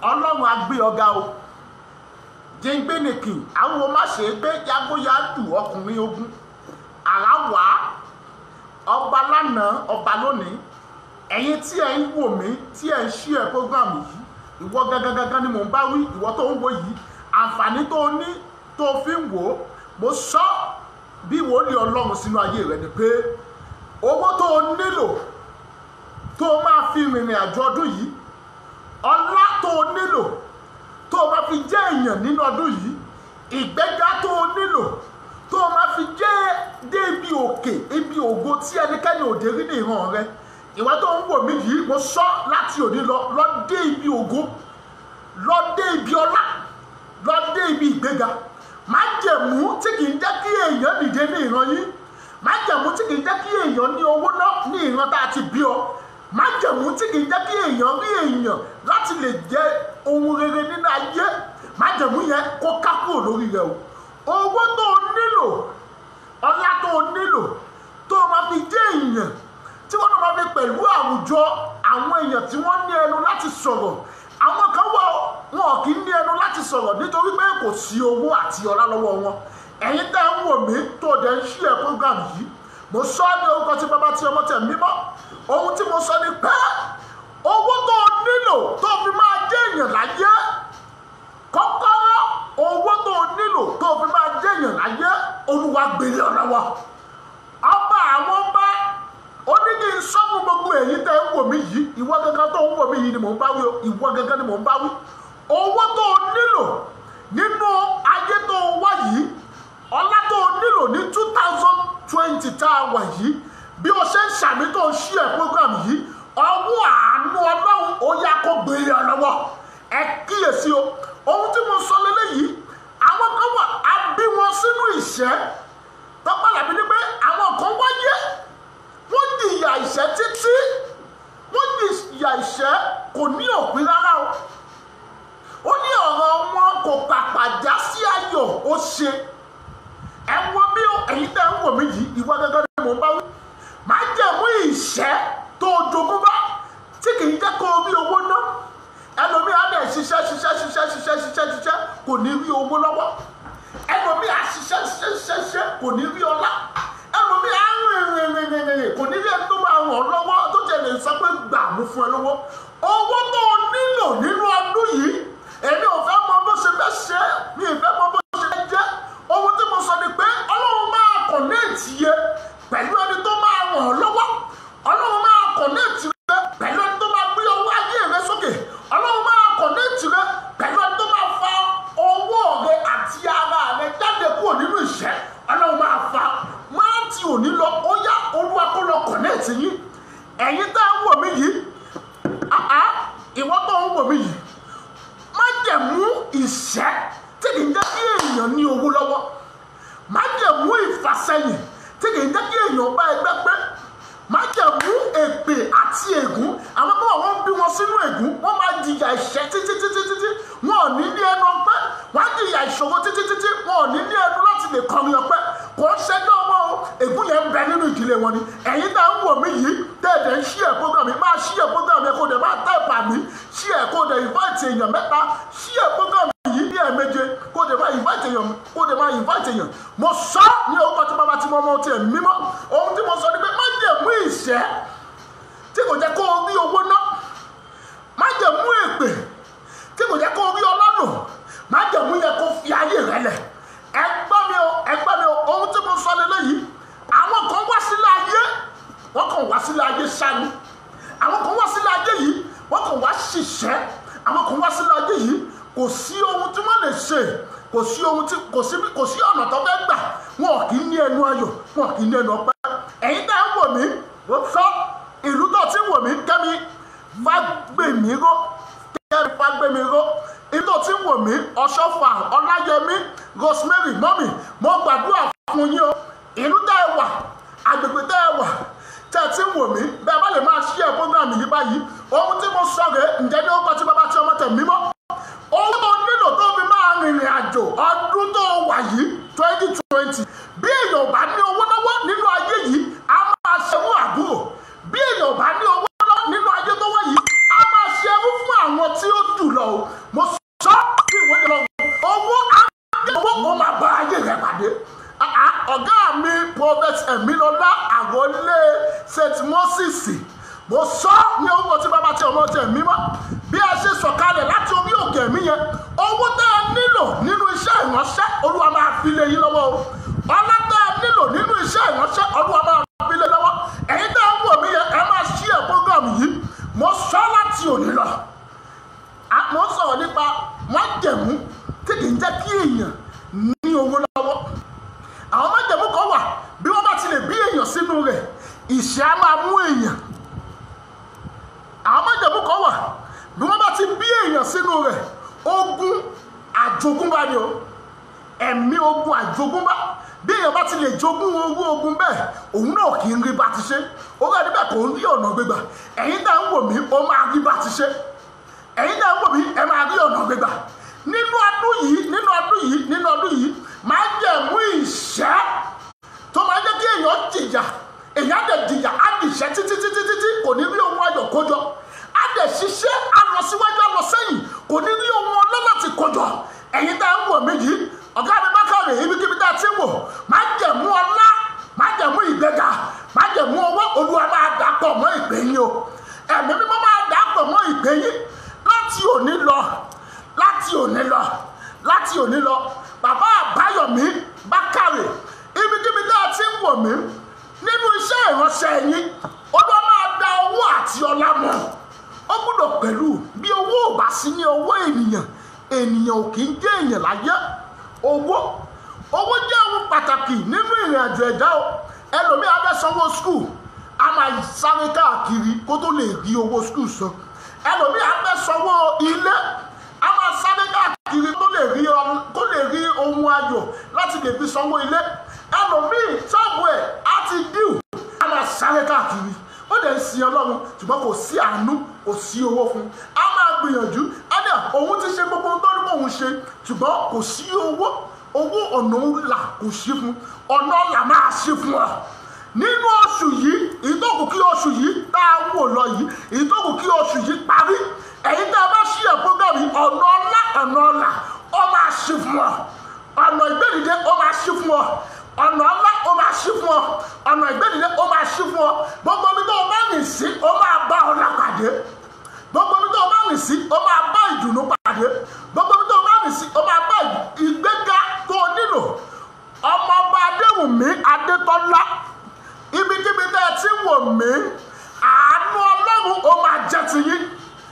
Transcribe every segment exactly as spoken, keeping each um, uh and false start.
ọlọ́run á gbé ọ̀gá o jẹ́ngbẹ́nìkì àwọn ọmọ ṣe pé yagoyadu ọkùnrin ogun àràwá ọba lánàá ọba lónìí ẹ̀yin tí ẹ̀ ń wò mí tí ẹ̀ ń ṣí ẹ̀ prógrámù yìí ìwọ gangan ni mò ń bá wí ìwọ tó ń wò yìí àǹfààní tó ní tó fi ń wò ó mo sọ bí wòlíì ọlọ́run sínú ayé rẹ ni pé owó tó nílò tó máa fi rìnrìn àjò ọdún yìí ọlá tó nílò tó máa fi jẹ́ èèyàn nínú ọdún yìí ìgbéga tó nílò tó máa fi jẹ́ dé ibi òkè ibi ògo tí ẹnikẹ́ni òde rí ní ìran rẹ ìwọ tó ń wò mí yìí mo sọ láti òní lọ lọ dé ibi ògo lọ dé ibi ọlá lọ dé ibi ìgbéga májẹ̀mú tí kì í jẹ́ kí èèyàn dìde ní ìran yìí májẹ̀mú tí kì í jẹ́ kí èèyàn ní owó náà ní ìran tá a ti bí ọ májẹ̀mú tí kì í jẹ́ kí èèyàn rí èèyàn láti lè jẹ ohun rere nínú ayé májẹ̀mú yẹn kó ká kúrò lórí rẹ o owó tó o nílò ọlá tó o nílò tó o máa fi jẹ́ èèyàn tí wọ́n náà máa fi pẹ̀lú àwùjọ àwọn èèyàn tí wọ́n ní ẹnu láti sọ̀rọ̀ àwọn kan wà wọn kì í ní ẹnu láti sọ̀rọ̀ nítorí pé kò sí owó àti ọlá lọ́wọ́ wọn ẹ̀yin tẹ́ ń wò mí tó dẹ̀ ń ṣí ẹ̀ program yìí mo sọ ní orúkọ tí bàbá tí ọmọ tẹ̀ mímọ́ ohun tí mo sọ ni pé owó tó o nílò tó fi máa jẹ́ èèyàn láyé kọ́kọ́rọ́ owó tó o nílò tó fi máa jẹ́ èèyàn láyé olúwa gbèrè ọ̀nà wa ọba àwọn ọba ó ní kí n sọ fún gbogbo èyí tẹ́ ń wò mí yìí ìwọ gangan tó ń wò mí yìí ni mò ń bá wí ìwọ gangan ni mò ń bá wí owó tó o nílò nínú ayé tó o wá yìí ọlá tó o nílò ní two thousand twenty tá a wà yìí bí o ṣe ń ṣàmì tó ń ṣí ẹ̀ program yìí ọwọ́ àánú ọlọ́run ó yá kó gbèrè ọ̀nà wọ ẹ kíyèsí o ohun tí mo sọ lélẹ́yìí àwọn kan wà á bí wọn sínú ìṣẹ́ tọ́pàlàbí ni pé àwọn kan wáyé wọ́n di ìyà ìṣẹ́ títí wọ́n di ìyà ìṣẹ́ kò ní òpin rárá o ó ní ọ̀rọ̀ wọn kò pàpà já sí ayọ̀ ó ṣe ẹ wo bí ẹ̀yin tẹ́ ń wò mí yìí ìwọ gẹ́gẹ́ ni mò ń bá wí máa jẹ̀mú ìṣẹ́ tó jogún bá tí kì í jẹ́ kó o rí owó ná ẹlòmíì á bẹ̀ ṣiṣẹ́ ṣiṣẹ́ ṣiṣẹ́ ṣiṣẹ́ ṣiṣẹ́ ṣiṣẹ́ kò ní rí owó lọ́wọ́ ẹlòmíì á ṣiṣẹ́ ṣiṣẹ́ ṣiṣẹ́ kò ní rí ọlá ẹlòmíì á rìn rìn rìn rìn rìn kò ní rí ẹni tó máa ràn ọ́ lọ́wọ́ tó jẹ́ lè sọ pé gbà mú fún ẹ lọ́wọ́ owó tó o nílò nínú ọdún yìí èmi ò fẹ́ mọ bó ṣe fẹ́ ṣe mi ì fẹ́ mọ bó ṣe fẹ́ jẹ́ ohun tí mo sọ ni pé ọlọ́run máa kọ̀nẹ́ẹ̀tì yẹ pẹ̀lú ẹni tó máa ràn ọ́ lọ́wọ́ ọlọ́run máa kọ̀nẹ́ẹ̀tì rẹ pẹ̀lú ẹni tó máa gbé owó ayé rẹ sókè ọlọ́run máa kọ̀nẹ́ẹ̀tì rẹ pẹ̀lú ẹni tó máa fa owó rẹ àti ara rẹ jáde kúrò nínú ìṣẹ́ ọlọ́run máa fa máa ti òní lọ ó yá olúwa kó lọ kọ̀nẹ́ẹ̀tì yín ẹ̀yin tá ń wò mí yìí ìwọ tó ń wò mí yìí má jẹ̀mú ìṣẹ́ tí kì í jẹ́ kí èèyàn ní owó lọ́wọ́ má jẹ̀mú ìfàsẹ́yìn tí kì í jẹ́ kí èèyàn bá ẹgbẹ́ pé má jẹ̀mú èpè àti ègún àwọn tó wọ́n bí wọn sínú ègún wọ́n máa jìyà ìṣẹ́ títí títí títí wọn ò ní ní ẹnu ọpẹ́ wọ́n á jìyà ìṣòro títí títí wọn ò ní ní ẹnu láti lè kọrin ọpẹ́ kò ń ṣẹjọ́ wọn o ègún yẹn ń bẹ nínú ìdílé wọn ni ẹ̀yin tá ń wò mí yìí tẹ́ẹ̀dẹ̀ ń ṣí ẹ̀ program yìí máa ṣí ẹ̀ program yẹn kó dẹ̀ máa tẹ́ẹ̀pà mí ṣí ẹ̀ kó dẹ̀ invite èèyàn mẹ́ta ṣí ẹ̀ program yìí ní ẹ̀ẹ̀méje kó dẹ̀ máa invite èèyàn kó dẹ̀ máa invite èèyàn mo sọ ní orúkọ tí bàbá tí mo mọ tiẹ̀ mímọ́ ohun tí mo sọ ni pé má jẹ̀ mú ìṣẹ́ tí kò jẹ́ kó o rí owó ná má jẹ̀ mú èpè tí kò jẹ́ kó o rí ọlọ́nà má jẹ̀ mú yẹ kó fi ayé rẹ lẹ̀ ẹgbẹ́ mi o ẹgbẹ́ mi o ohun tí mo sọ lélẹ́yìí àwọn kan wá sílẹ̀ ayé wọ́n kàn wá sílẹ̀ ayé sani àwọn kan wá sílẹ̀ ayé yìí wọ́n kàn wá ṣiṣẹ́ àwọn kan wá sílẹ̀ ayé yìí kò sí ohun tí wọ́n lè ṣe kò sí ohun tí kò sí kò sí ọ̀nà tó fẹ́ gbà wọn kì í ní ẹnu ayọ̀ wọn kì í ní ẹnu ọpẹ́ ẹ̀yin tá ń wò mí ó sọ ìlú tó ti wò mí kẹ́mi Fágbèmíró kẹ́mi Fágbèmíró ìlú tó ti wò mí Ọ̀ṣọ́fà Ọláyẹmí Rosemary mọ́mì mo gbàdúrà fún yín o ìlú tẹ́ ẹ wà agbègbè tẹ́ ẹ wà tẹ́ ẹ ti wò mí bẹ́ẹ̀ bá lè máa ṣí ẹ̀ program yìí báyìí ohun tí mo sọ rèé ǹjẹ́ ní ó kọ́ tí bàbá tí ọmọ tẹ̀ mímọ́ owó tó nílò tó fi máa rìnrìn àjò ọdún tó wà yìí twenty twenty bí èèyàn bá ní owó lọ́wọ́ nínú ayé yìí a máa ṣerú àbúrò bí èèyàn bá ní owó lọ́wọ́ nínú ayé tó wà yìí a máa ṣerú fún àwọn tí ó jù lọ lọ o mo sọ bí ìwé lọ owó owó kò máa bá ayé rẹ pàdé ọ̀gá mi prophet Ẹ̀mílọ́lá Àrólé Saint Moses mo sọ ní orúkọ tí bàbá tí ọmọ tẹ̀ mímọ́ bí a ṣe sọ̀kalẹ̀ láti orí òkè mi yẹn owó tẹ́ ẹ nílò nínú iṣẹ́ ìránṣẹ́ Olúwa máa fi lé yín lọ́wọ́ o ọlá tẹ́ ẹ nílò nínú iṣẹ́ ìránṣẹ́ Olúwa máa fi lé lọ́wọ́ ẹ̀yin tẹ́ ẹ ń wò mí yẹn ẹ máa ṣí ẹ̀ program yìí mo sọ láti òní lọ mo sọ̀rọ̀ nípa májẹ̀mú tí kì í jẹ́ kí èèyàn ní owó lọ́wọ́ àwọn májẹ̀mú kan wà bí wọ́n bá ti lè bí èèyàn sínú rẹ̀ ìṣẹ́ á máa mú èèyàn àwọn májẹ̀mú kan wà bí wọ́n bá ti bí èèyàn sínú rẹ̀ ogun àjogúnbá ni o ẹ̀mí ogun àjogúnbá bí èèyàn bá ti lè jogún owó ogun bẹ́ẹ̀ òun náà kì í rí bá ti ṣe owó ẹni bẹ́ẹ̀ kò ń rí ọ̀nà gbégbà ẹ̀yin tá ń wò mí ó máa rí bá ti ṣe ẹ̀yin tá ń wò mí ẹ máa rí ọ̀nà gbégbà nínú ọdún yìí nínú ọdún yìí nínú ọdún yìí máa jẹ́ mú ìṣẹ́ tó máa jẹ́ kí èèyàn jìyà èèyàn dẹ̀ jìyà á di ìṣẹ́ títí títí títí kò ní rí ohun ayọ̀ kójọ á dẹ̀ ṣiṣẹ́ á lọ síwájú á lọ sẹ́yìn kò ní rí ohun ọlọ́lá ti kójọ ẹ̀yin tá ń wò mí yìí ọ̀gá mi bá kàwé ibikíbi tá a ti wò máa jẹ́ mú ọlá máa jẹ́ mú ìgbéga máa jẹ́ mú owó Olúwa máa dà pọ̀ mọ́ ìpè yín o ẹ̀mí mímọ́ máa dà pọ̀ mọ́ ìpè yín láti òní lọ láti òní lọ láti òní lọ bàbá Àbáyọ̀mí Bákàrè ibikíbi tá a ti ń wò mí nínú iṣẹ́ ìránṣẹ́ yín Olúwa máa dá owó àti ọlá mọ́ ó gbọ́dọ̀ pẹ̀lú bí owó ò bá sí ní owó ènìyàn ènìyàn ò kì í jẹ́ èèyàn láyé owó owó jẹ́ ohun pàtàkì nínú ìrìn àjò ẹ̀dá o ẹlòmíì á fẹ́ sanwó skul a máa sáré káàkiri kó tó lè rí owó skul san ẹlòmíì á fẹ́ sanwó ilé a máa sáré káàkiri kó lè rí kó lè rí ohun ayọ̀ láti lè fi sanwó ilé ẹlòmíì ṣọ́ọ̀bù ẹ̀ á ti díù a máa sáré káàkiri ó dẹ̀ ń sin Ọlọ́run ṣùgbọ́n kò sí àánú kò sí owó fún a máa gbìyànjú ẹ̀dá òun ti ṣe gbogbo ohun tó ní kóun ṣe ṣùgbọ́n kò sí owó owó ọ̀nà ńlá kò sí fún ọ̀nà ọ̀là máa ṣe fún ọ nínú oṣù yìí ìtòkù kí oṣù yìí tá a wò lọ yìí ìtòkù kí oṣù yìí parí ẹ̀yin tá a bá ṣí ẹ̀ program yìí ọ̀nà ọ̀là ọ̀nà ọ̀là ó máa ṣe fún ọ ọ̀nà ìgbẹ́dìde ó máa ṣe fún ọ ọ̀nà ọ̀là ó máa ṣí fún ọ ọ̀nà ìgbẹ́dìde ó máa ṣí fún ọ gbogbo ibi tó o bá rìn sí ó máa bá ọ̀là pàdé gbogbo ibi tó o bá rìn sí ó máa bá ìdùnnú pàdé gbogbo ibi tó o bá rìn sí ó máa bá ìgbéga tó o nílò ọmọọba Adéwùmí Adétọ́lá ibikíbi tẹ́ ẹ ti wò mí àánú Ọlọ́run ó máa jẹ́ ti yín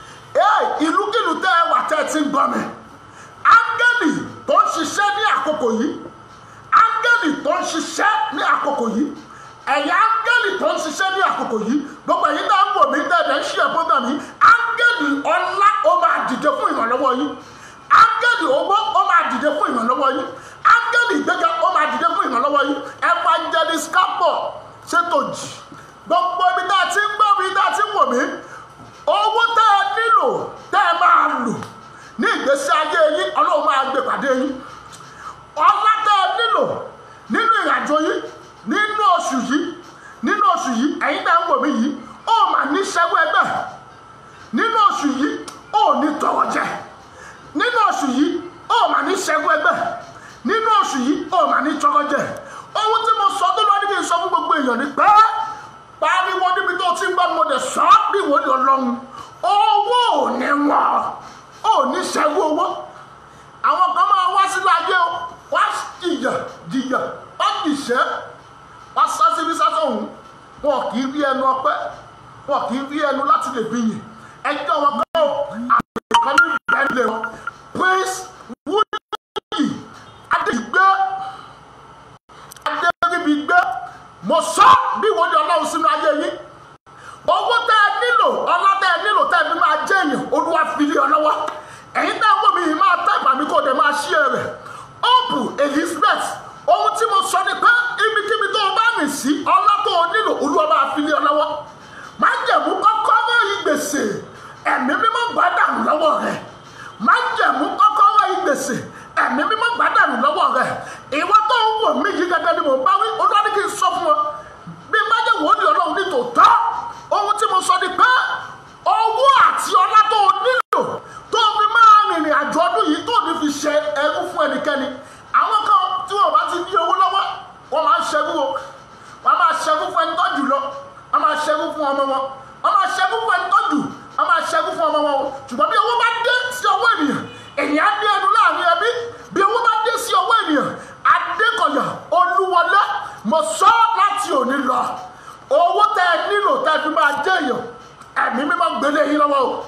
ìlúkìlú tẹ́ ẹ wà tẹ́ ẹ ti ń gbọ́ mi áńgẹ́lì tó ń ṣiṣẹ́ ní àkókò yìí áńgẹ́lì tó ń ṣiṣẹ́ ní àkókò yìí ẹ̀yà áńgẹ́lì tó ń ṣiṣẹ́ ní àkókò yìí gbogbo ẹ̀yin náà ń wò mí tẹ́lẹ̀ ń ṣí ẹ̀ program yìí áńgẹ́lì ọlá ó máa dìde fún ìrànlọ́wọ́ yín áńgẹ́lì owó ó máa dìde fún ìrànlọ́wọ́ yín áńgẹ́lì ìgbéga ó máa dìde fún ìrànlọ́wọ́ yín evangelist Capo ṣètò jì gbogbo ibi tá a ti ń gbọ́ mi tá a ti ń wò mí owó tẹ́ ẹ nílò tẹ́ ẹ máa lò ní ìgbésí ayé yín Ọlọ́run máa gbé pàdé yín ọlá tẹ́ ẹ nílò nínú ìrìnàjò yìí nínú oṣù yìí nínú oṣù yìí ẹ̀yin tá ń wò mí yìí ó mà ní ṣẹ́gun ẹgbẹ́ nínú oṣù yìí ó ní tọrọ jẹ nínú oṣù yìí ó mà ní ṣẹ́gun ẹgbẹ́ nínú oṣù yìí ó mà ní tọrọ jẹ ohun tí mo sọ tó lọ níbi ìsọ fún gbogbo èèyàn ni pé pariwo níbi tó ti ń gbọ́ mo dẹ̀ sọ bí ìwòlì Ọlọ́run owó ò ní wọn ò ní ṣẹ́gun owó àwọn kan máa wá sílẹ̀ ayé o wá jìyà jìyà wá jìṣẹ́ wá sá síbi sásọ̀hún wọn kì í rí ẹnu ọpẹ́ wọn kì í rí ẹnu láti lè bí yìn ẹjọ́ wọn kọ́ àgbẹ̀kọ́ ní ìbẹ̀lẹ̀ wọn Prince Wúyì Adégbé Adéríbigbé mo sọ bí ìwòlì Ọlọ́run sínú ayé yín owó tẹ́ ẹ nílò ọlá tẹ́ ẹ nílò tẹ́ ẹ fi máa jẹ́ èèyàn Olúwa fi lé ọ lọ́wọ́ ẹ̀yin tẹ́ ẹ wò mí yìí máa tẹ́ ìpàmì kò dé máa ṣí ẹ rẹ̀ Hope Elizabeth ohun tí mo sọ ni pé ibikíbi tó o bá rìn sí ọlá tó o nílò Olúwa máa fi lé ọ lọ́wọ́ má jẹ̀mú kọ́kọ́rọ́ ìgbèsè ẹ̀mí mi ṣẹ́gun fún ọmọ wọn wọ́n máa ṣẹ́gun fún ẹni tọ́jú wọ́n máa ṣẹ́gun fún ọmọ wọn ṣùgbọ́n bí owó bá dé sí ọwọ́ ènìyàn ènìyàn á ní ẹnu láàrin ẹbí bí owó bá dé sí ọwọ́ ènìyàn Adékọ̀yà Olúwọlé mo sọ láti òní lọ owó tẹ ẹ nílò tẹ fi máa jẹ èèyàn ẹ̀mí mímọ́ gbélé yín lọ́wọ́ o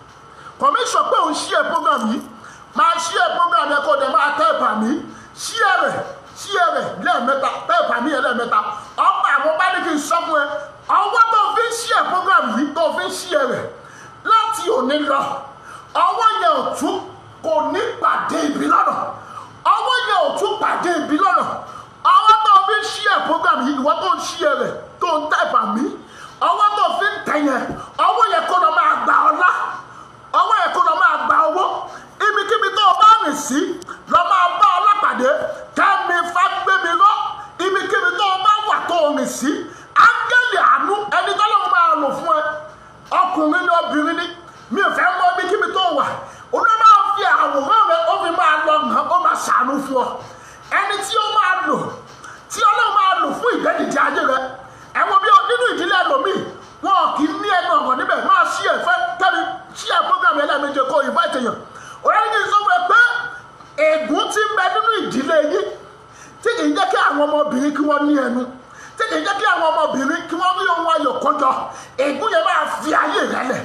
kọ̀míṣọ̀ pé òun ṣí ẹ̀ program yìí máa ṣí ẹ̀ program yẹn kó dẹ̀ máa tẹ́ ẹ̀bà mí ṣí ẹ̀ rẹ̀ ṣí ẹ̀ rẹ̀ lẹ́ẹ̀mẹ́ta tẹ́ ẹ̀bà mí yẹn lẹ́ẹ̀mẹ́ta ọ̀pọ̀ àwọn bá ní kí n sọ fún ẹ ọwọ́ tó fi ń ṣí ẹ̀ program yìí tó fi ń ṣí ẹ̀ rẹ̀ láti òní lọ ọwọ́ yẹn ò tún kò ní pàdé ibi lọ́nà ọwọ́ yẹn ò tún pàdé ibi lọ́nà ọwọ́ tó fi ń ṣí ẹ̀ program yìí ìwọ tó ń ṣí ẹ̀ rẹ̀ tó ń tẹ́ ẹ̀bà mí ọwọ́ tó fi ń tẹ̀yẹ ọwọ́ yẹn kó lọ máa gba ọlá ọwọ́ yẹn kó lọ máa gba owó ibikíbi tó o bá rìn sí lọ máa bá ọlọ́pàdé Kẹ́mi Fágbémi lọ ibikíbi tó o bá wà tó o rìn sí áńgẹ́lì àánú ẹni tó lọ́wọ́ máa lò fún ẹ ọkùnrin ní obìnrin ní mi ò fẹ́ mọ ibikíbi tó o wà òun ló máa fi àwòrán rẹ ó fi máa lọ hàn ó máa ṣàánú fún ọ ẹni tí ó máa lò tí Ọlọ́run máa lò fún ìgbẹ́dìde ayé rẹ ẹ̀wọ̀n bí nínú ìdílé ẹlòmíì wọn kì í ní ẹnu ọ̀rọ̀ níbẹ̀ máa ṣí ẹ̀ fẹ́ Kẹ́mi ṣí ẹ̀ program ẹlẹ́ẹ̀mejì kó ìfẹ́ ìtẹ̀yàn òun ní sọ fún ẹ pé ègún ti ń bẹ nínú ìdílé yìí tí kì í jẹ́ kí àwọn ọmọbìnrin kí wọ́n ní ẹnu tí kì í jẹ́ kí àwọn ọmọbìnrin kí wọ́n rí ohun ayọ̀ kọjọ ègún yẹn máa fi ayé rẹ lẹ̀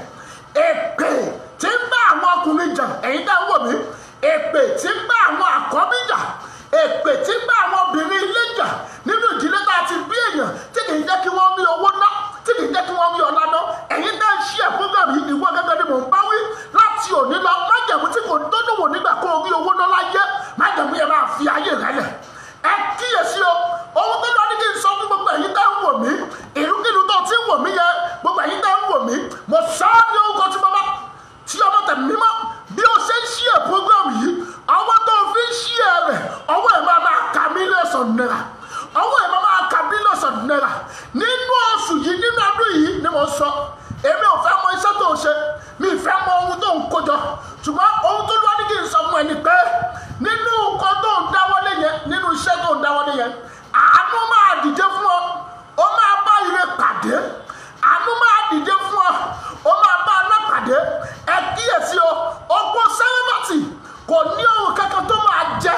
èpè tí ń bá àwọn ọkùnrin jà ẹ̀yin dá wò mí èpè tí ń bá àwọn àkọ́bí jà èpè tí ń bá àwọn obìnrin ilé jà nínú ìdílé tá a ti bí èèyàn tí kì í jẹ́ kí wọ́n rí owó ná tí kì í jẹ́ kí wọ́n rí ọ̀la ná ẹ̀yin dá ń ṣí ẹ̀ program yìí ìwọ gẹ́gẹ́ ni mò ń bá wí láti òní lọ májẹ̀mú tí kò dọ́dọ̀ wò nígbà kó o rí owó ná láyé májẹ̀mú yẹn máa fi ayé rẹ lẹ̀ ẹ kíyèsí o ohun tó lọ ní kí n sọ fún gbogbo ẹ̀yin dá ń wò mí ìlúkìlú tó ti ń wò mí yẹn gbogbo ẹ̀yin dá ń wò mí mo sọ ọ́ ní orúkọ tí mo bá tí ọmọ tẹ̀ mímọ́ bí o ṣe ń ṣí ẹ̀ program yìí ọwọ́ tó fi ń ṣí ẹ̀ rẹ̀ ọwọ́ ẹ̀ máa máa ka mílíọ̀sọ̀ náírà ọwọ́ ẹ̀ máa máa ka mílíọ̀sọ̀ náírà nínú oṣù yìí nínú ọdún yìí ni mo sọ èmi ò fẹ́ mọ iṣẹ́ tó ń ṣe mi ì fẹ́ mọ ohun tó ń kójọ ṣùgbọ́n ohun tó lọ́ọ́ ní kí n sọ fún ẹni pé nínú nǹkan tó ń dáwọ́lé yẹn nínú iṣẹ́ tó ń dáwọ́lé yẹn àánú máa dìde fún ọ ó máa bá ire pàdé àánú máa dìde fún ọ ó máa bá alápàdé ẹ kíyèsí o ọkọ sárábàtì kò ní ohun kankan tó máa jẹ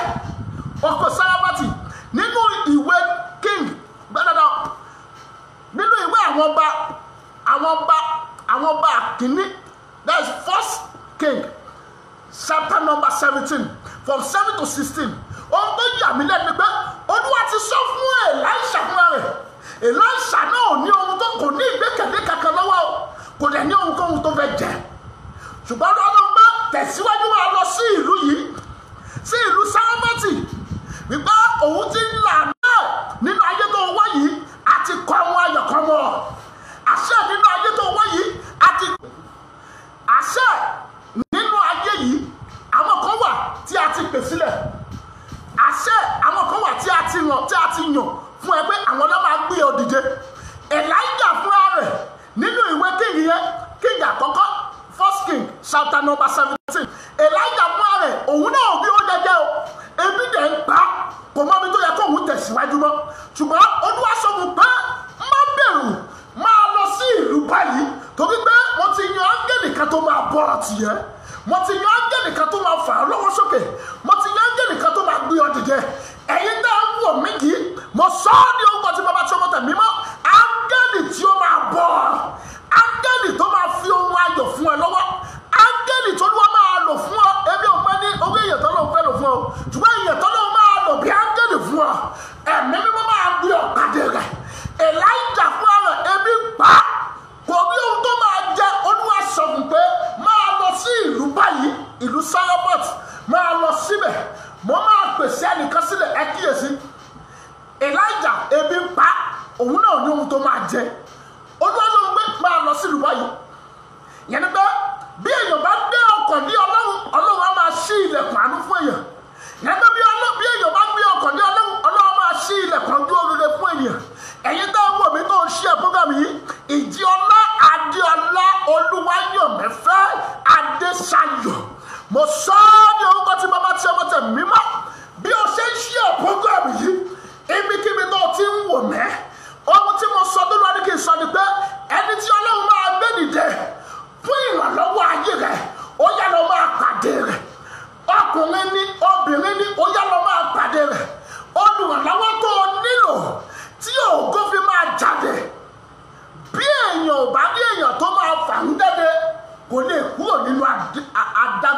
ọkọ sárábàtì nínú ìwé king gbẹdọdọ nínú ìwé àwọn ọba àwọn ọba àwọn ọba kìíní that is first king chapter number seventeen from seven to sixteen ohun tó yà mí lẹ́nu pé Olúwa ti sọ fún Èlíṣà fúnra rẹ̀ Èlíṣà náà ò ní ohun tó kò ní ìgbékẹ̀lé kankan lọ́wọ́ kò dẹ̀ ní ohun kóhun tó fẹ́ jẹ ṣùgbọ́n lọ́dún bá tẹ̀síwájú máa lọ sí ìlú yìí sí ìlú sárámọ́tì wípé òun ti ń là náà nínú ayé tó wá yìí àti kọ́ àwọn ayọ̀kan mọ́ àṣẹ nínú ayé tó wá yìí àti àṣẹ nínú ayé yìí àwọn kan wà tí a ti pè sílẹ̀ àṣẹ àwọn kan wà tí a ti yàn tí a ti yàn fún ẹ pé àwọn náà máa gbé ọ dìde Elijah fúnra rẹ̀ nínú ìwé kíngì yẹn kíngì àkọ́kọ́ first king chapter number seventeen Elijah fúnra rẹ̀ òun náà bí ó jẹjẹ o ebi dẹ̀ ń pa kò mọ ibi tó yẹ kó òun tẹ̀síwájú mọ́ ṣùgbọ́n Olúwa sọ fún pé má bẹ̀rù máa lọ sí ìlú báyìí torí pé mo ti yan áńgẹ́lì kan tó máa bọ́ ọ tìyẹ́ mo ti yan áńgẹ́lì kan tó máa fà á lọ́wọ́ sókè mo ti yan áńgẹ́lì kan tó máa gbé ọ dìde ẹ̀yin náà ń wò mí kì í mo sọ ọ́ ní orúkọ tí bàbá tí ọmọ tẹ̀ mímọ́ áńgẹ́lì tí ó máa bọ̀ ọ́ áńgẹ́lì tó máa fi ohun ayọ̀ fún ẹ lọ́wọ́ áńgẹ́lì tó lọ́wọ́ máa lò fún ọ ebi ò pẹ́ ní orí ìyẹn tó lọ́wọ́ fẹ́ lò fún ọ ṣùgbọ́n ìyẹn tó lọ́wọ́ máa lò bí áńgẹ́lì fún ọ ẹ̀mí mímọ́ máa gbé ọ pàdé rẹ̀ Elijah fún ọ ebi pa kò rí ohun tó máa jẹ Olúwa sọ fún pé máa lọ sí ìlú báyìí ìlú Sárámọ́t máa lọ síbẹ̀ mo máa pèsè ẹnìkan sílẹ̀ ẹ kíyèsí Elijah ebi ń pa òun náà ní ohun tó máa jẹ Olúwa ló ń gbé máa lọ sí ìlú báyìí yẹn ni pé bí èèyàn bá gbé ọkàn ní Ọlọ́run Ọlọ́run á máa ṣí ilẹ̀kùn àánú fún èèyàn yẹn ni pé bí èèyàn bá gbé ọkàn ní Ọlọ́run Ọlọ́run á máa ṣí ilẹ̀kùn ojú oríire fún èèyàn ẹ̀yin tó ń wò mí tó ń ṣe program yìí Ìjíọlá Adéọlá Olúwayọ̀mẹ́fẹ́ Adéṣayọ̀ mo sọ ọ́ ní orúkọ tí bàbá tí ọmọ tẹ̀ mímọ́ bí o ṣe ń ṣe program yìí ibikíbi tó ti ń wò mẹ́ ohun tí mo sọ tó lọ́ọ́ ní kí n sọ ni pé ẹni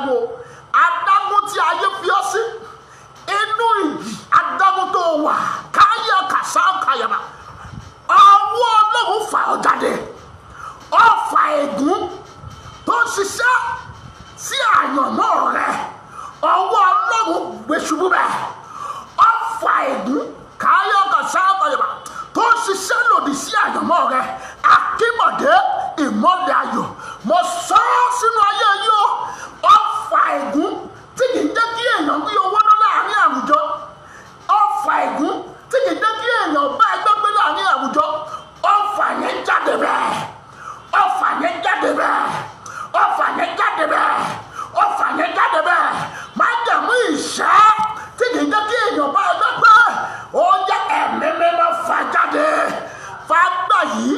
adágún adágún tí ayé fi ọ́ sí inú ìjì adágún tó wà káyà kàṣà kàyàmà ọwọ́ Ọlọ́run fà ọ́ jáde ọfà ègún tó ń ṣiṣẹ́ sí àyànmọ́ rẹ̀ ọwọ́ Ọlọ́run gbé ṣubú bẹ́ẹ̀ ọfà ègún káyà kàṣà kàyàmà tó ń ṣiṣẹ́ lòdì sí àyànmọ́ rẹ̀ akímọ̀dé ìmọ̀lẹ̀ ayọ̀ mo sọ ọ́ sínú ayé yìí ó ọfà ègún tí kì í jẹ́ kí èèyàn gbé owó lọ láàrin àwùjọ ọfà ègún tí kì í jẹ́ kí èèyàn bá ẹgbẹ́ gbé láàrin àwùjọ ọfà yẹn jáde bẹ́ẹ̀ ọfà yẹn jáde bẹ́ẹ̀ ọfà yẹn jáde bẹ́ẹ̀ ọfà yẹn jáde bẹ́ẹ̀ máa jẹ̀mú ìṣẹ́ tí kì í jẹ́ kí èèyàn bá ẹgbẹ́ gbé ó yẹ ẹ̀mí mímọ́ fà jáde fàgbà yìí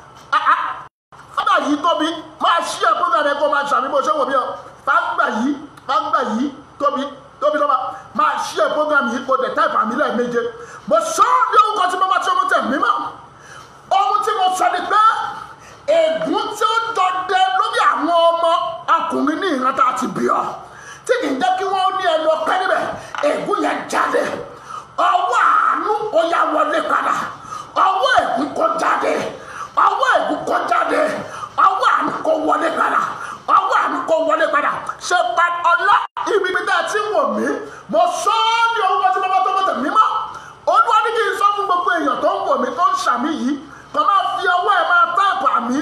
fàgbà yìí tóbi máa ṣí ẹ̀kọ́ náà rẹ kó máa ṣàmì bó ṣe wò mí ọ fàgbà yìí fàgbà yìí tóbi tóbi lọ́wọ́ máa ṣí ẹ̀kọ́ náà mi kó dẹ̀ táìpù àmì lẹ́ẹ̀méje mo sọ ọ́ ní orúkọ tí mo bá tí ọmọ tẹ̀ mímọ́ ohun tí mo sọ ni pé ègún tí ó dọdẹ lórí àwọn ọmọ ọkùnrin ní ìran tá a ti bí ọ tí kì í jẹ́ kí wọ́n ní ẹnu ọpẹ́ níbẹ̀ ègún yẹn jáde ọwọ́ àánú ó yá wọlé padà ọwọ́ ègún kó jáde ọwọ́ ègún kó jáde ọwọ́ àánú kó wọlé padà ọwọ́ àánú kó wọlé padà ṣe pa ọlá ibi ibi tẹ́ ẹ ti wò mí mo sọ ọ́ ní orúkọ tí mo bá tó mọ̀ tẹ̀ mímọ́ olúwa ní kí n sọ fún gbogbo èèyàn tó ń wò mí tó ń ṣàmì yìí kò máa fi ọwọ́ ẹ̀ máa táìpù àmì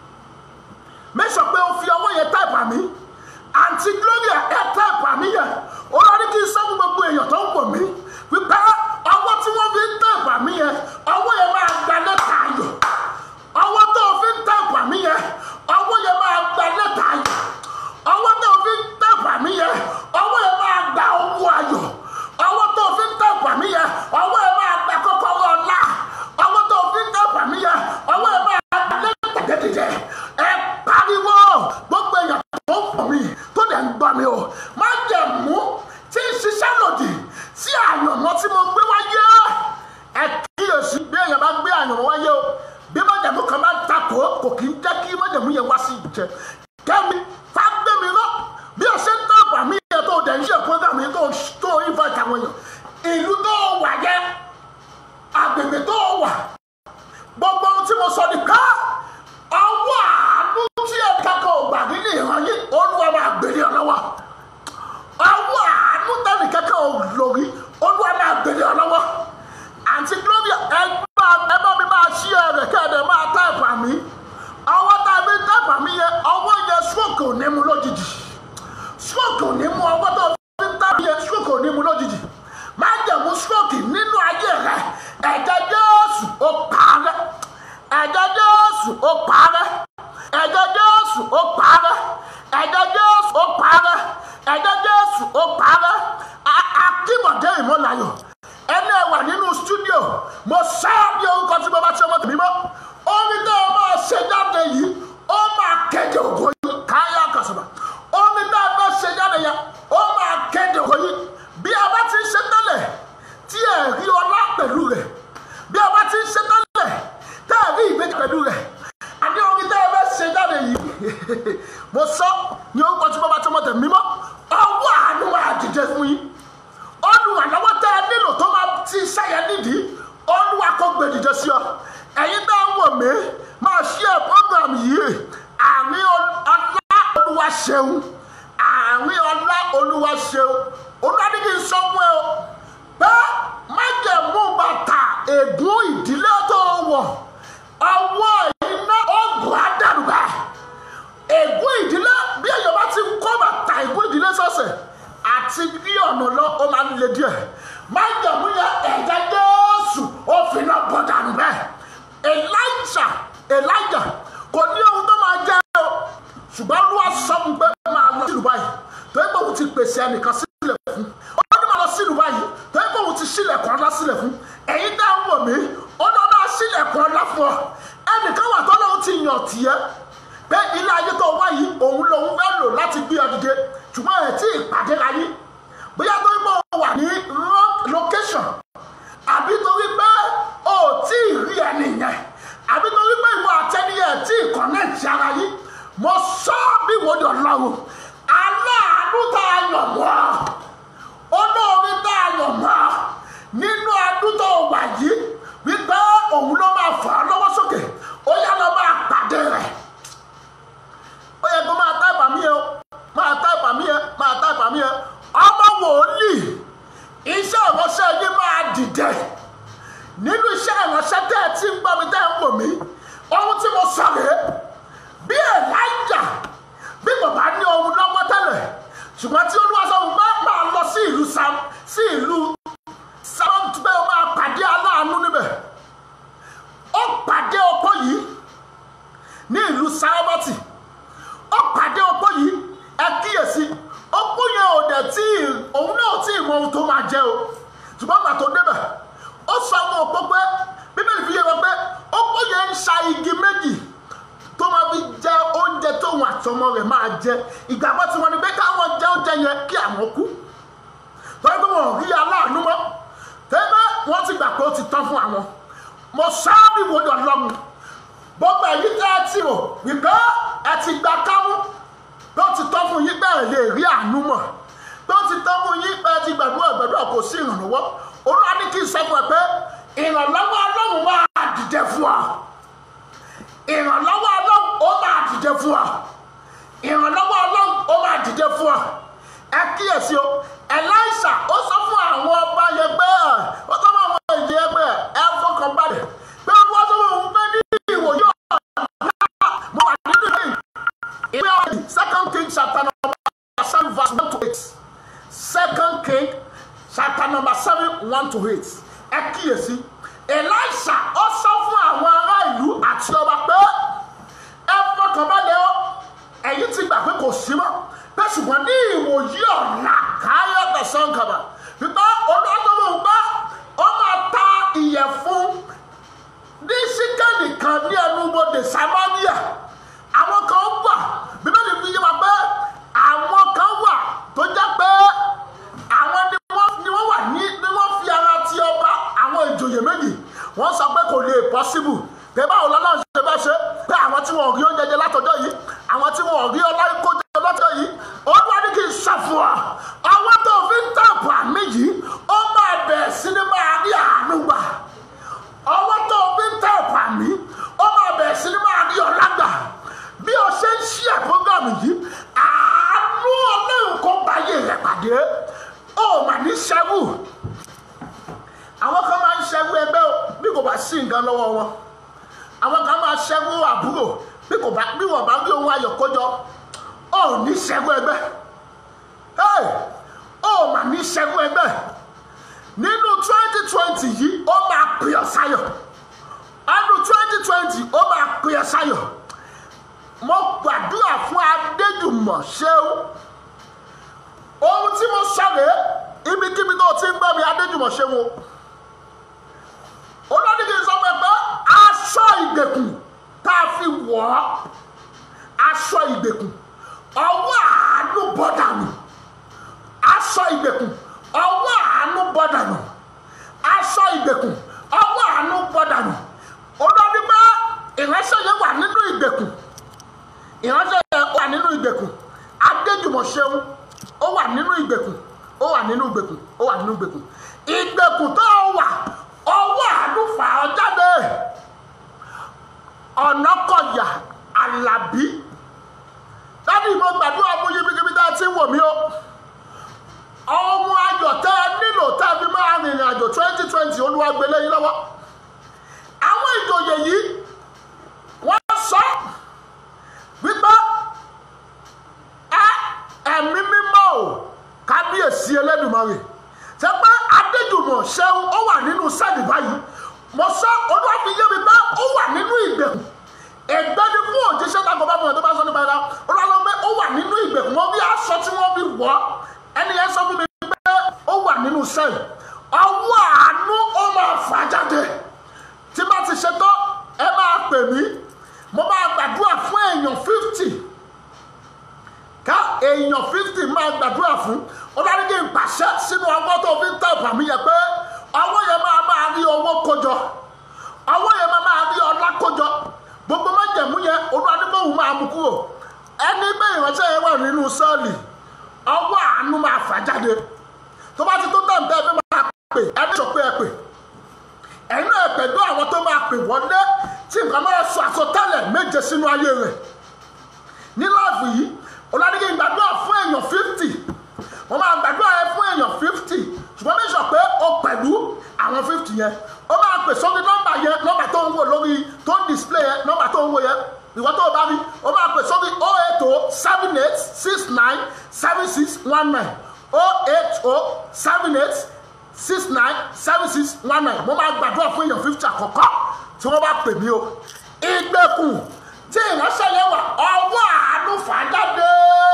mẹ́sàn pé o fi ọwọ́ yẹn táìpù àmì àǹtí Gloria ẹ̀ táìpù àmì yẹn olúwa ní kí n sọ fún gbogbo èèyàn tó ń wò mí wípé ọwọ́ tí wọ́n fi ń táìpù àmì yẹn ọwọ́ yẹn máa gba lẹ́tà ayọ̀ ọwọ́ tó o fi ń táìpù àmì yẹn ọwọ́ yẹn máa gba lẹ́tà ayọ̀ ọwọ́ tó o fi ń táìpù àmì yẹn ọwọ́ yẹn máa gba owó ayọ̀ ọwọ́ tó o fi ń táìpù àmì yẹn ọwọ́ yẹn máa gba kọ́kọ́rọ́ ọlá ọwọ́ tó o fi ń táìpù àmì yẹn ọwọ́ yẹn máa gba lẹ́tà gẹ́gẹ́ ẹ pariwo gbogbo èèyàn tó ń pọ̀ mí tó dẹ̀ ń gbọ́ mi o má jẹ̀ mú tí ń ṣiṣẹ́ lòdì sí àyànmọ́ tí mo gbé wáyé ẹ kíyèsí bí èèyàn bá gbé àyànmọ́ wáyé o bí májẹ̀mú kan bá ń takò kò kì í jẹ́ kí májẹ̀mú yẹn wá sí ìjẹ kẹ́mi fágbémi lọ bí o ṣe ń tọ́pù àmì yẹn tó dẹ̀ ń ṣe program yẹn tó tó invite àwọn èèyàn ìlú tó wà yẹ agbègbè tó wà gbogbo ohun tí mo sọ ní ká ọwọ́ àánú tí ẹ kankan ò gbà nínú ìran yìí olúwa máa gbèrè ọ lọ́wọ́ ọwọ́ àánú tẹ́lẹ̀ kankan ò lórí olúwa máa gbèrè ọ lọ́wọ́ àǹtí Gloria ẹ bá mi máa ṣí ẹ rẹ̀ kẹ́ẹ̀dẹ̀ máa táìpù àmì ọwọ́ tá a fi táìpù àmì yẹn ọwọ́ yẹn stroke ò ní mu lójijì stroke ò ní mu ọwọ́ tó fi ń táìpù yẹn stroke ò ní mu lójijì máa jẹ̀mú stroke nínú ayé rẹ̀ ẹ̀jẹ̀ Jésù ó parẹ́ ẹ̀jẹ̀ Jésù ó parẹ́ ẹ̀jẹ̀ Jésù ó parẹ́ ẹ̀jẹ̀ Jésù ó parẹ́ ẹ̀jẹ̀ Jésù ó parẹ́ akímọ̀dé ìmọ̀láyọ̀ ẹni ẹ wà nínú stúdíò mo sá ní orúkọ tí mo bá tí ọmọ tèmi mọ́ orin tó o máa ṣe jáde yìí ó máa kéde ògo yìí káyà kàṣàmà orin tó o máa ṣe jáde yẹn ó máa kéde ògo yìí bí a bá ti ń ṣe tẹ́lẹ̀ tí ẹ rí ọlá pẹ̀lú rẹ̀ bí a bá ti ń ṣe tẹ́lẹ̀ tẹ́ ẹ rí ìgbésẹ̀ pẹ̀lú rẹ̀ àní orin tó o máa ṣe jáde yìí mo sọ ní orúkọ tí mo bá tí ọmọ tèmi mọ́ ọwọ́ àánú máa dìde fún yín olúwa lọ́wọ́ tẹ́ ẹ nílò tó máa ti ṣàyẹ nídìí olúwa kó gbé dìde sí ọ ẹ̀yin náà wò mí máa ṣí ẹ program yìí àárín ọlá olúwa ṣeun àárín ọlá olúwa ṣeun olúwa ní kí n sọ fún ẹ o pé májẹ̀mú bàtà ègún ìdílé tó wọ̀ ọwọ́ iná ọgùn àdàrúgbà ègún ìdílé bí èèyàn bá ti kọ́ bàtà ègún ìdílé sọ̀sẹ̀ àti bí ọ̀nà lọ ó máa ń le díẹ̀ májẹ̀mú yẹn ẹ̀jẹ̀ Jésù ó fi náà bọ̀ dànù bẹ́ẹ̀ Elijah Elijah kò ní ohun tó máa jẹ́ o ṣùgbọ́n olúwa sọ fún pé máa lọ sílùú báyìí tó yẹ pé òun ti pèsè ẹnìkan sílẹ̀ fún ó ní máa lọ sílùú báyìí tó yẹ pé òun ti sílẹ̀kùn ọlá sílẹ̀ fún ẹ̀yin dá ń wò mí ó ní ọlá sílẹ̀kùn ọlá fún ọ ẹnìkan wà tó lóun ti yàn tiẹ̀ pé ilé ayé tó wá yìí òun lòun fẹ́ lò láti gbé ọ dìde ṣùgbọ́n ẹ̀ tí ìpàdé láyé bóyá tó ń bọ̀ wà ní wrong location àbí torí pé o tí ì rí ẹni yẹn àbí torí pé ìwọ àtẹniyẹ tí ì connect ara yìí mo sọ bí wo ni ọlọ́run aláàánú yàn mọ́ olóore tá a yàn mọ́ nínú ọdún tó wà yìí wípé òun ló máa fà á lọ́wọ́ sókè ó yá lọ máa pàdé rẹ̀ ó yẹ kó máa tá ìpàmì yẹn máa tá ìpàmì yẹn máa tá ìpàmì yẹn ọmọ wòlíì iṣẹ́ ìránṣẹ́ yìí máa dìde nínú iṣẹ́ ìránṣẹ́ tẹ́ ẹ ti ń gbọ́ mi tẹ́ ẹ ń wò mí ohun tí mo sọ rèé bí Èlíjà bí bàbá ní ohun lọ́wọ́ tẹ́lẹ̀ ṣùgbọ́n tí Olúwa sọ fún mi máa lọ sí ìlú sam sí ìlú sam pé ó máa pàdé aláàánú níbẹ̀ ó pàdé opó yìí ní ìlú Sárámátì ó pàdé opó yìí ẹ kíyèsí opó yẹn ò dẹ̀ tí òun náà tí ì mọ ohun tó máa jẹ o ṣùgbọ́n gbà tó débẹ̀ ó sọ ọmọ opó pé Bíbélì fi yé wọn pé opó yẹn ń ṣa igi méjì tó máa fi jẹ oúnjẹ tóun àtọmọ rẹ̀ máa jẹ ìgbàgbọ́ tí wọ́n ní pé káwọn jẹ oúnjẹ yẹn kí àwọn kú lọ́wọ́ pé wọ́n rí aláàánú mọ́ tẹ́lẹ̀ wọ́n ti gbà pé ó ti tán fún àwọn mo sáábì wo dọ̀ lọ́mu gbogbo èyí tẹ́ ẹ ti rò wípé ẹ ti gba kámú pé ó ti tán fún yín pé ẹ lè rí àánú mọ̀ pé ó ti tán fún yín pé ẹ ti gbàdúrà gbàdúrà kò sí ìrànlọ́wọ́ Olúwa ní kí n sọ fún ẹ pé ìrànlọ́wọ́ Ọlọ́run máa dìde fún ọ ìrànlọ́wọ́ Ọlọ́run ó máa dìde fún ọ ìrànlọ́wọ́ Ọlọ́run ó máa dìde fún ọ ẹ kíyèsí o Èlíṣà ó sọ fún àwọn ọba yẹn pé ó sọ fún àwọn ìdí ẹgbẹ́ ẹ fọkàn balẹ̀ pé wọ́n sọ fún òun pé ní ìwòye ọ̀la mo wà nínú ìwé ìwé ọ̀dì second king chapter number seven verse one to eight second king chapter number seven one to eight ẹ kíyèsí Èlíṣà ó sọ fún àwọn ará ìlú àti ọba pé ẹ fọkàn balẹ̀ o ẹ̀yin ti gbà pé kò sí mọ́ pé ṣùgbọ́n ní ìwòyí ọ̀la káyọ̀ tẹ̀sán kàbà wípé olóòtú bá ó máa ta ìyẹ̀fun ní síkẹ́lì kan ní ẹnubodè Samaria àwọn kan wà Bíbélì fi yé wa pé àwọn kan wà tó jẹ́ pé àwọn ni wọ́n wà ní ni wọ́n fi ara ti ọba àwọn ìjòyè méjì wọ́n sọ pé kò lè possible pé báwo lọ́nà ṣe bá ṣe pé àwọn tí wọ́n rí oúnjẹ jẹ látọjọ́ yìí àwọn tí wọ́n rí ọlá kó jẹ lọ́tọ̀ yìí Olúwa ní kí n ṣàfùwà ọwọ́ tó fi ń tàpù àmì yìí ó máa bẹ̀rẹ̀ sí ní máa rí àánú gbà ọwọ́ tó fi ń tàpù àmì ó máa bẹ̀rẹ̀ sí ní máa rí ọlá gbà bí o ṣe ń ṣí àpọ́gàmù yìí àánú Ọlọ́run kó báyé rẹ̀ pàdé ó mà ní ṣẹ́wù àwọn kan máa ń ṣẹ́wù ẹgbẹ́ bí kò bá sí nǹkan lọ́wọ́ wọn àwọn kan máa ṣẹ́wó àbúrò bí kò bá bí wọ́n bá rí ohun ayọ̀ kójọ ó ní ṣẹ́wó ẹgbẹ́ ó mà ní ṣẹ́wó ẹgbẹ́ nínú twenty twenty yìí ó máa pè ọ́ sáyọ̀ ọdún twenty twenty ó máa pè ọ́ sáyọ̀ mo gbàdúrà fún Adéjùmọ̀ Ṣeun ohun tí mo sọ rèé ibikíbi tó ti ń gbọ́ mi Adéjùmọ̀ Ṣeun o olórí kì í sọ pé pé aṣọ ìgbèkùn tá a fi wọ̀ ọ́ aṣọ ìgbèkùn ọwọ́ àánú bọ́dànù aṣọ ìgbèkùn ọwọ́ àánú bọ́dànù aṣọ ìgbèkùn ọwọ́ àánú bọ́dànù olórí pé ìránṣẹ́ yẹn wà nínú ìgbèkùn ìránṣẹ́ yẹn wà nínú ìgbèkùn Adéjùmọ̀ Ṣeun ó wà nínú ìgbèkùn ó wà nínú ìgbèkùn ó wà nínú ìgbèkùn ìgbèkùn tó wà ọwọ́ àánú fà ọ́ jáde Ọ̀nàkọ̀yà Àlàbí láti mo gbàdúrà mú yíbíkíbí tá a ti ń wò mí o ọmọ ayọ̀ tẹ́ ẹ nílò tá a fi máa rìnrìn àjò twenty twenty Olúwa gbé lé yín lọ́wọ́ àwọn ìjòyè yìí wọ́n sọ wípé ẹ ẹ̀mí mímọ́ o kábíyèsí Elédùmarè ṣe pé Adéjùmọ̀ Ṣeun ó wà nínú sẹ́ẹ̀dì báyìí mo sọ Olúwa fi yé mi pé ó wà nínú ìgbèkùn ẹgbẹ́ ni fún òjíṣẹ́ tàbí ọba fún ẹ̀ tó bá sọ nípa ẹ̀rọ Olúwa pé ó wà nínú ìgbèkùn wọn bí aṣọ tí wọ́n fi wọ̀ ẹni yẹn sọ fún mi pé ó wà nínú sẹ́ẹ̀dì ọwọ́ àánú ó máa fà jáde tí bá ti ṣe tán ẹ máa pè mí mo máa gbàdúrà fún èèyàn fifty ká èèyàn fifty máa gbàdúrà fún Olúwa kí n pàṣẹ sínú ọwọ́ tó fi ń tẹ̀pù àmì yẹn pé ọwọ́ yẹn máa máa rí owó kójọ ọwọ́ yẹn máa máa rí ọlá kójọ gbogbo májẹ̀mú yẹn Olúwa ní bóun máa mú kúrò ẹni pé ìránṣẹ́ yẹn wà nínú sẹ́ẹ̀lì ọwọ́ àánú máa fà jáde tó bá ti tó tẹ̀ ń bẹ́ẹ̀ fẹ́ máa pè ẹ bí sọ pé ẹ pè ẹ̀yin náà pẹ̀lú àwọn tó máa pè wọlé tí nǹkan máa sọ àsọtẹ́lẹ̀ méje sínú ayé rẹ̀ ní láàbù yìí Ọládélé gbàdúrà fún èèyàn fifty wọ́n máa gbàdúrà yẹn fún èèyàn fifty ṣùgbọ́n bí sọ pé ó pẹ̀lú àwọn fifty yẹn ó máa pè sórí nọ́mbà yẹn nọ́mbà tó ń wò lórí tó ń display yẹn nọ́mbà tó ń wò yẹn ìwọ tó o bá rí o máa pè sórí oh eight oh seven eight six nine seven six one nine oh eight oh seven eight six nine seven six one nine mo máa gbàdúrà fún èèyàn fifty àkọ́kọ́ tí wọ́n bá pè mí o ìgbèkùn tí ìránṣẹ́ yẹn wà ọwọ́ àánú fàájáde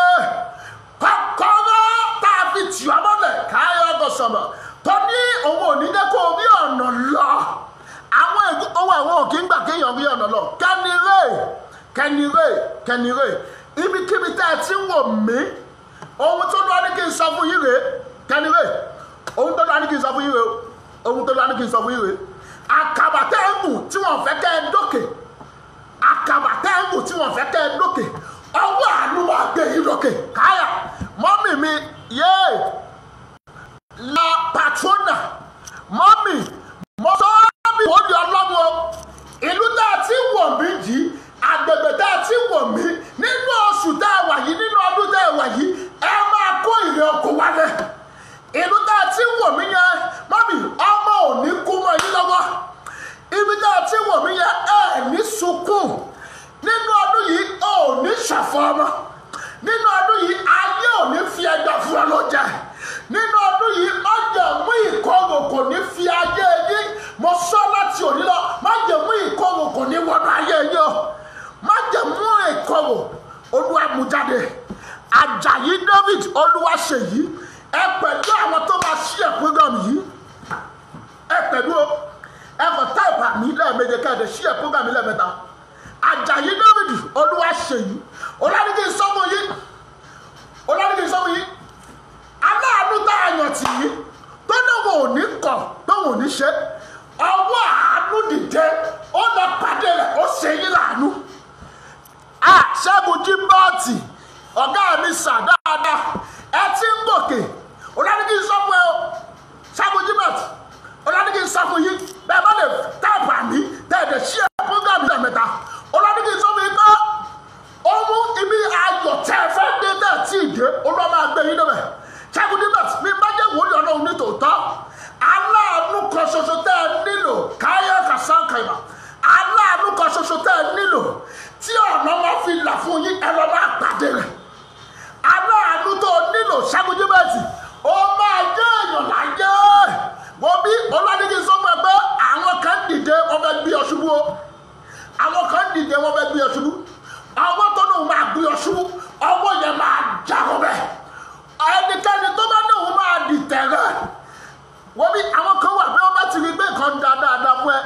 kọ́kọ́rọ́ tá a fi tì ọ́ mọ́lẹ̀ káyọ̀ ọgọ́sọ̀mọ̀ tó ní òun ò ní jẹ́ kó o rí ọ̀nà lọ àwọn ohun àwọn òkè ń gbà kéèyàn rí ọ̀nà lọ kẹ́niré kẹ́niré kẹ́niré ibikíbi tá ẹ ti ń wò mí ohun tó lọ́ọ́ ní kí n sọ fún yín rèé kẹ́niré ohun tó lọ́ọ́ ní kí n sọ fún yín rèé ohun tó lọ́ọ́ ní kí n sọ fún yín rèé àkàbà tẹ́ ẹ mú tí wọ́n fẹ́ kẹ́ ẹ dókè àkàbà tẹ́ ẹ mú tí wọ́n fẹ́ kẹ́ ẹ dókè ọwọ́ àánú wa gbé yín lókè káyà mọ́mì mi yéé la patrona mọ́mì mo sọ ọ́ bí wọ́n di ọlọ́mọ ìlú tá a ti wọ̀ mí yìí àgbègbè tá a ti wọ̀ mí nínú oṣù tá a wà yìí nínú ọdún tá a wà yìí ẹ máa kó ìrè oko wálẹ̀ ìlú tá a ti wọ̀ mí yẹn mọ́mì ọmọ ò ní kú mọ́ yín lọ́wọ́ ibi tá a ti wọ̀ mí yẹn ẹ ní sunkún nínú ọdún yìí ò ní ṣàfọ̀ ọmọ nínú ọdún yìí ayé ò ní fi ẹgbà fún ọ ló jẹ nínú ọdún yìí ọjà mú ìkorò kò ní fi ayé yín mo sọ láti òní lọ má jẹ mú ìkorò kò ní wọnú ayé yín o má jẹ mú ìkorò Olúwa mú jáde Àjàyí David Olúwaṣèyí ẹ pẹ̀lú àwọn tó máa ṣí ẹ̀ program yìí ẹ pẹ̀lú o ẹ kò táìpà mí lẹ́ẹ̀mejì kẹ́ẹ̀dẹ̀ ṣí ẹ̀ program yìí lẹ́ẹ̀mẹ́ta Àjàyí David Olúwaṣèyí Ọládélé sọ́mọ yìí Ọládélé sọ́mọ yìí aláàánú tá a yàn tì yí tó náà wọn ò ní kọ̀ tó wọn ò ní ṣe ọwọ́ àánú dìde ó lọ pàdé rẹ̀ ó ṣe yín láàánú. a Ṣẹ́gun Jíbọ́ọ̀tì ọ̀gá mi sà dáadáa ẹ ti ń gòkè Ọládélé sọ́mọ ẹ o Ṣẹ́gun Jíbọ́ọ̀tì Ọládélé sọ́mọ yìí bẹ́ẹ̀ bá lè táàbù àmì tẹ̀lé ṣí ẹ̀ program lẹ́ẹ̀mẹ́ta Ọládélé sọ́mọ yìí kọ́ ohun ibi ayọ̀ tẹ́ ẹ fẹ́ dé tẹ́ ẹ tí ì dé Olúwa máa gbé yín débẹ̀ Ṣẹ́gun Jíbọ́ọ̀tì mi bá jẹ́ wòlíì Ọlọ́run ní tòótọ́ aláàánú kan ṣoṣo tẹ́ ẹ nílò káyọ̀ kàṣánkàìmà aláàánú kan ṣoṣo tẹ́ ẹ nílò tí ọ̀nà wọn fi là fún yín ẹ lọ máa pàdé rẹ̀ aláàánú tó nílò Ṣẹ́gun Jíbọ́ọ̀tì ó máa jẹ́ èèyàn láyé wọ́n bí Ọládélé sọ fún ẹ pé àwọn kan dìde wọ́n fẹ́ gbé ọ ṣubú o àwọn kan dìde wọ́n fẹ́ gbé ọ ṣubú ọwọ́ tó náà máa gbé ọ ṣubú ọwọ́ yẹn máa jáwọ́ bẹ́ẹ̀ ẹnikẹ́ni tó bá náà máa dìtẹ̀ rẹ̀ wọ́n bí àwọn kan wà pé wọ́n bá ti rí pé nǹkan da dáadáa fún ẹ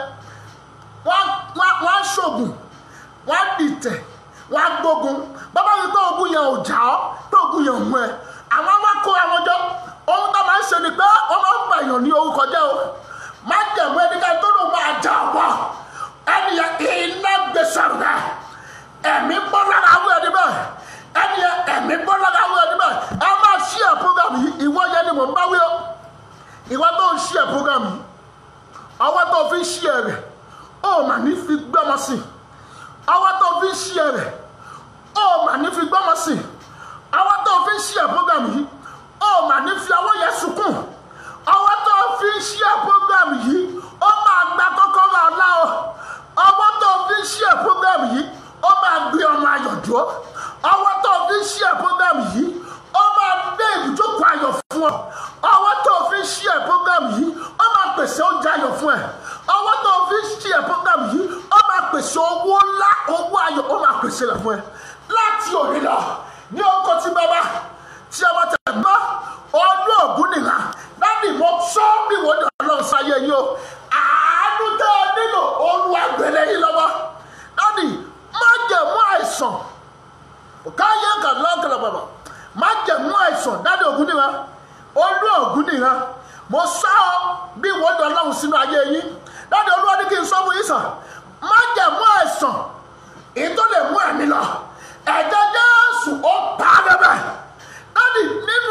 wọ́n á ṣògùn wọ́n á dìtẹ̀ wọ́n á gbógun bàbá yìí tó ogun yẹn ò jà ọ́ tó ogun yẹn ò mú ẹ àwọn wá kó àwọn jọ ohun tó máa ń ṣe ni pé wọ́n máa ń gbà yàn ní orúkọ jẹ́ o má jẹ̀mú ẹnikẹ́ni tó náà máa jà wọ́ ẹnìyẹn iná gbèsè rẹ̀ ẹ̀mí bọ́ lára àwọn ẹni bẹ́ẹ̀ ẹnìyẹn ẹ̀mí bọ́ lára àwọn ẹni bẹ́ẹ̀ ẹ máa ṣí ẹ̀ program yìí ìwọ yẹn ni mò ń bá wí o ìwọ tó ń ṣí ẹ̀ program yìí ọwọ́ tó fi ṣí ẹ̀ rẹ̀ ó mà ní fi gbọ́mọ sí ọwọ́ tó fi ṣí ẹ̀ rẹ̀ ó mà ní fi gbọ́mọ sí ọwọ́ tó fi ṣí ẹ̀ program yìí ó mà ní fi ọwọ́ yẹn sunkún ọwọ́ tó fi ṣí ẹ̀ program yìí ó máa gba kọ́kọ́rọ́ ọ̀la o ọwọ́ tó fi ṣí ẹ̀ program yìí ó máa gbé ọmọ ayọ̀ dúró ọwọ́ tó fi ṣí ẹ̀ program yìí ó máa gbé ibùjókòó ayọ̀ fún ọ ọwọ́ tó fi ṣí ẹ̀ program yìí ó máa pèsè oúnjẹ ayọ̀ fún ẹ ọwọ́ tó fi ṣí ẹ̀ program yìí ó máa pèsè owó ńlá owó ayọ̀ ó máa pèsè rẹ̀ fún ẹ láti òní lọ ní orúkọ tí bàbá tí ọmọ tẹ̀ gbọ́ ọdún ògún nìkan láti mọ sọ bí wọ́n ní Ọlọ́run sáyé yìí o àánú tẹ́ ẹ nílò Olúwa gbélé yìí lọ́wọ́ láti má jẹ̀mú àìsàn káyé kan lọ́kàlà bàbà má jẹ̀mú àìsàn dáadé ògún nìkan olú ògún nìkan mo sọ bí wọ́n ní Ọlọ́run sínú ayé yìí dáadé Olúwa ní kí n sọ fún yín sàn má jẹ̀mú àìsàn èyí tó lè mú ẹ̀mí lọ ẹ̀jẹ̀ Jésù ó pa á bẹ́ẹ̀ dáadé nínú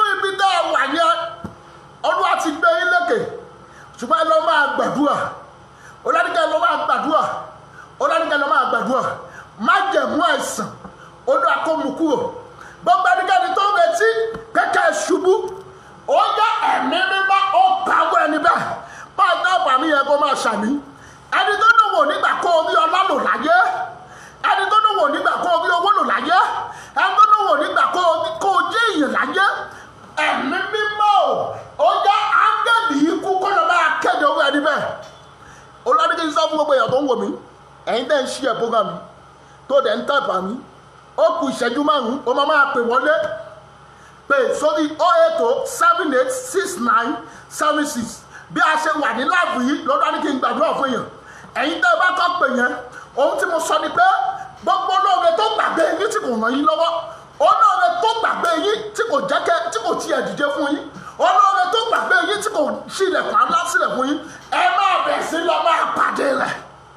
ṣùgbọ́n ẹ lọ máa gbàdúrà ọlọ́dúnkẹ́ lọ máa gbàdúrà ọlọ́dúnkẹ́ lọ máa gbàdúrà má jẹ̀mú àìsàn odò àkómukúrò gbogbo ẹnikẹ́ni tó ń retí kẹ́kẹ́ ṣubú ó jẹ́ ẹ̀mí mímọ́ ó pàwọ́ ẹni bẹ́ẹ̀ máa dá àbàmì yẹn kó máa ṣàmì ẹni tó dùn wò nígbà kó orí ọlá lò láyé ẹni tó dùn wò nígbà kó orí owó lò láyé ẹni tó dùn wò nígbà kó o jẹ́ èèyàn láyé ẹ̀mí mímọ́ ó jẹ́ áńgẹ́lì ikú kó lọ máa kéde owó ẹni bẹ́ẹ̀ olùdarí sọ fún gbogbo èèyàn tó ń wò mí ẹ̀yin tẹ́ ń ṣí ẹ̀ program mi tó dẹ̀ ń tẹ̀pà mí ó kù ìṣẹ́jú márùn-ún ó máa máa pè wọlé pé sórí oh eight oh seven eight six nine seven six bí a ṣe wà ní láàbù yìí lọ́dọ̀ ní kí n gbàdúrà fún èèyàn ẹ̀yin tẹ́ ẹ bá kọ́ pè yẹn ohun tí mo sọ ni pé gbogbo olóore tó gbàgbé yín tí kò ràn yín lọ́wọ́ olóore tó gbàgbé yín tí kò jẹ́kẹ́ tí kò tiẹ̀ dìde fún yín olóore tó gbàgbé yín tí kò ṣí ilẹ̀kùn ńlá sílẹ̀ fún yín ẹ máa bẹ̀ sí lọ máa pàdé rẹ̀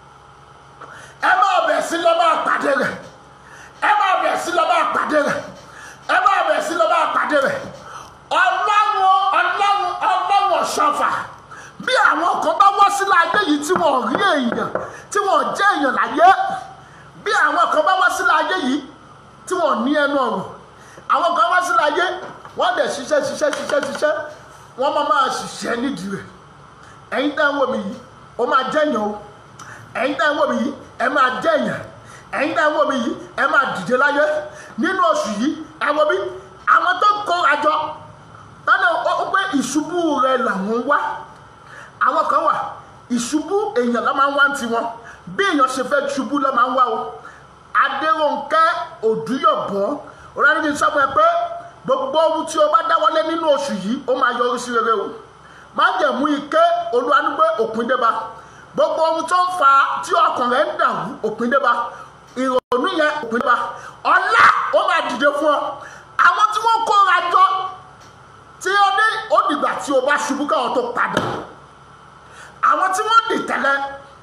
ẹ máa bẹ̀ sí lọ máa pàdé rẹ̀ ẹ máa bẹ̀ sí lọ máa pàdé rẹ̀ ẹ máa bẹ̀ sí lọ máa pàdé rẹ̀ ọlọ́run ọlọ́run ọlọ́run ọ̀ṣọ́fà bí àwọn kan bá wá sílẹ̀ ayé yìí tí wọ́n rí èèyàn tí wọ́n jẹ́ èèyàn láyé bí àwọn kan bá wá sílẹ̀ ayé yìí tí wọ́n ní ẹnu ọ̀rọ̀ àwọn kan wá sílẹ̀ ayé wọ́n dẹ̀ ṣiṣẹ́ ṣiṣẹ́ ṣiṣẹ́ ṣiṣẹ́ wọ́n máa máa ṣiṣẹ́ nídìí rẹ̀ ẹ̀yin tẹ́ ń wò mí yìí ó máa jẹ́yàn o ẹ̀yin tẹ́ ń wò mí yìí ẹ máa jẹ́yàn ẹ̀yin tẹ́ ń wò mí yìí ẹ máa dìde láyé nínú oṣù yìí ẹ wò mí àwọn tó kó àjọ tọ́lá ó pé ìṣubú rẹ̀ làwọn wá àwọn kan wà ìṣubú èèyàn ló máa ń wá ti wọn bí èèyàn ṣe fẹ́ ṣubú ló máa ń wá o Adérónkẹ́ Òdúyọ̀bọ̀ ọ̀rẹ́ni sọ fún ẹ pé gbogbo ohun tí o bá dáwọ́lé nínú oṣù yìí ó máa yọrí sí rere o má jẹ̀mú ike olúwanúgbé òpin dé bá gbogbo ohun tó ń fa tí ọkàn rẹ̀ ń dàrú òpin dé bá ìrònú yẹn òpin dé bá ọlá ó máa dìde fún ọ àwọn tí wọ́n kóra jọ tí ó ní ó dìgbà tí o bá ṣubú káwọn tó padà àwọn tí wọ́n dì tẹ́lẹ̀